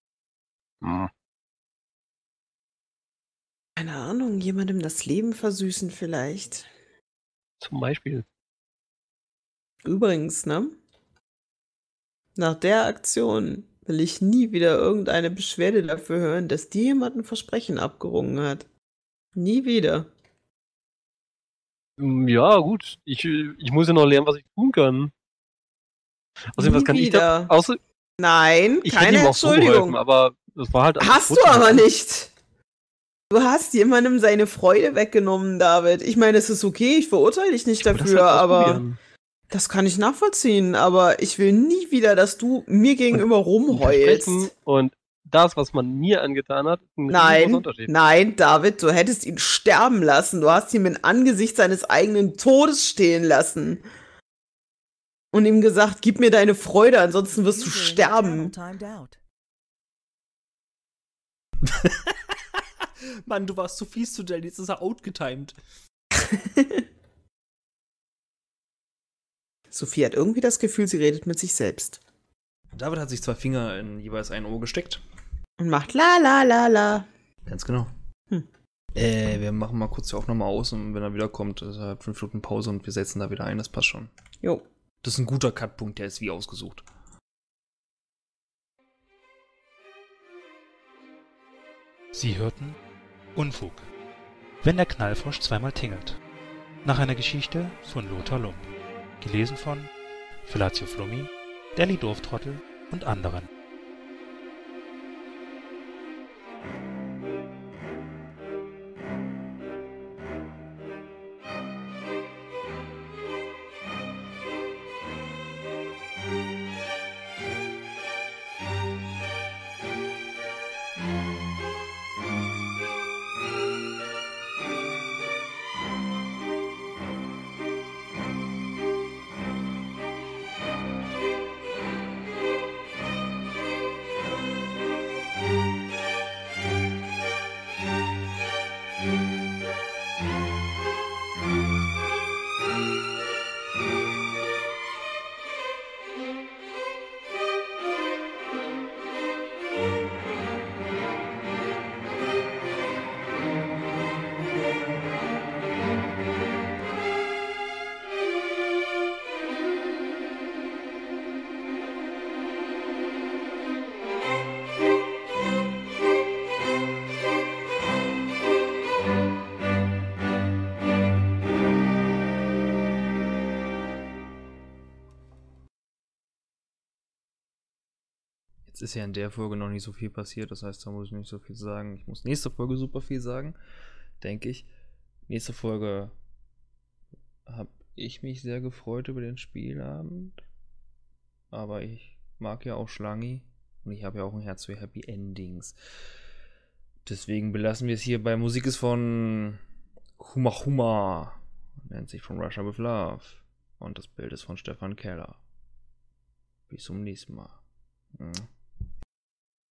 Keine Ahnung, jemandem das Leben versüßen vielleicht. Zum Beispiel. Übrigens, ne? Nach der Aktion will ich nie wieder irgendeine Beschwerde dafür hören, dass dir jemand ein Versprechen abgerungen hat. Nie wieder. Ja, gut. Ich muss ja noch lernen, was ich tun kann. Außerdem, was Nie kann ich da? wieder. Außer, Nein, ich hätte keine ihm auch so Entschuldigung. geholfen, aber das war halt. Hast du aber nicht. Du hast jemandem seine Freude weggenommen, David. Ich meine, es ist okay, ich verurteile dich nicht Ich will das dafür, halt aber ausprobieren. das kann ich nachvollziehen. Aber ich will nie wieder, dass du mir gegenüber rumheulst. Versprechen und das, was man mir angetan hat, ist ein riesengroßer Nein, Unterschied. nein, David, du hättest ihn sterben lassen. Du hast ihn im Angesicht seines eigenen Todes stehen lassen. Und ihm gesagt, gib mir deine Freude, ansonsten wirst du User in your channel sterben. timed out. Mann, du warst zu fies zu Jelly, jetzt ist er outgetimed. Sophie hat irgendwie das Gefühl, sie redet mit sich selbst. David hat sich 2 Finger in jeweils ein Ohr gesteckt. Und macht la la la la. Ganz genau. Hm. Wir machen mal kurz die Aufnahme aus und wenn er wiederkommt, ist er 5 Minuten Pause und wir setzen da wieder ein, das passt schon. Jo. Das ist ein guter Cutpunkt, der ist wie ausgesucht. Sie hörten Unfug, wenn der Knallfrosch zweimal tingelt. Nach einer Geschichte von Lothar Lump. Gelesen von Felatio Flummi, Danny Dorftrottel und anderen. Jetzt ist ja in der Folge noch nicht so viel passiert, das heißt, da muss ich nicht so viel sagen. Ich muss nächste Folge super viel sagen, denke ich. Nächste Folge habe ich mich sehr gefreut über den Spielabend. Aber ich mag ja auch Schlangi und ich habe ja auch ein Herz für Happy Endings. Deswegen belassen wir es hier bei Musik ist von Huma Huma, nennt sich von Russia with Love. Und das Bild ist von Stefan Keller. Bis zum nächsten Mal. Ja.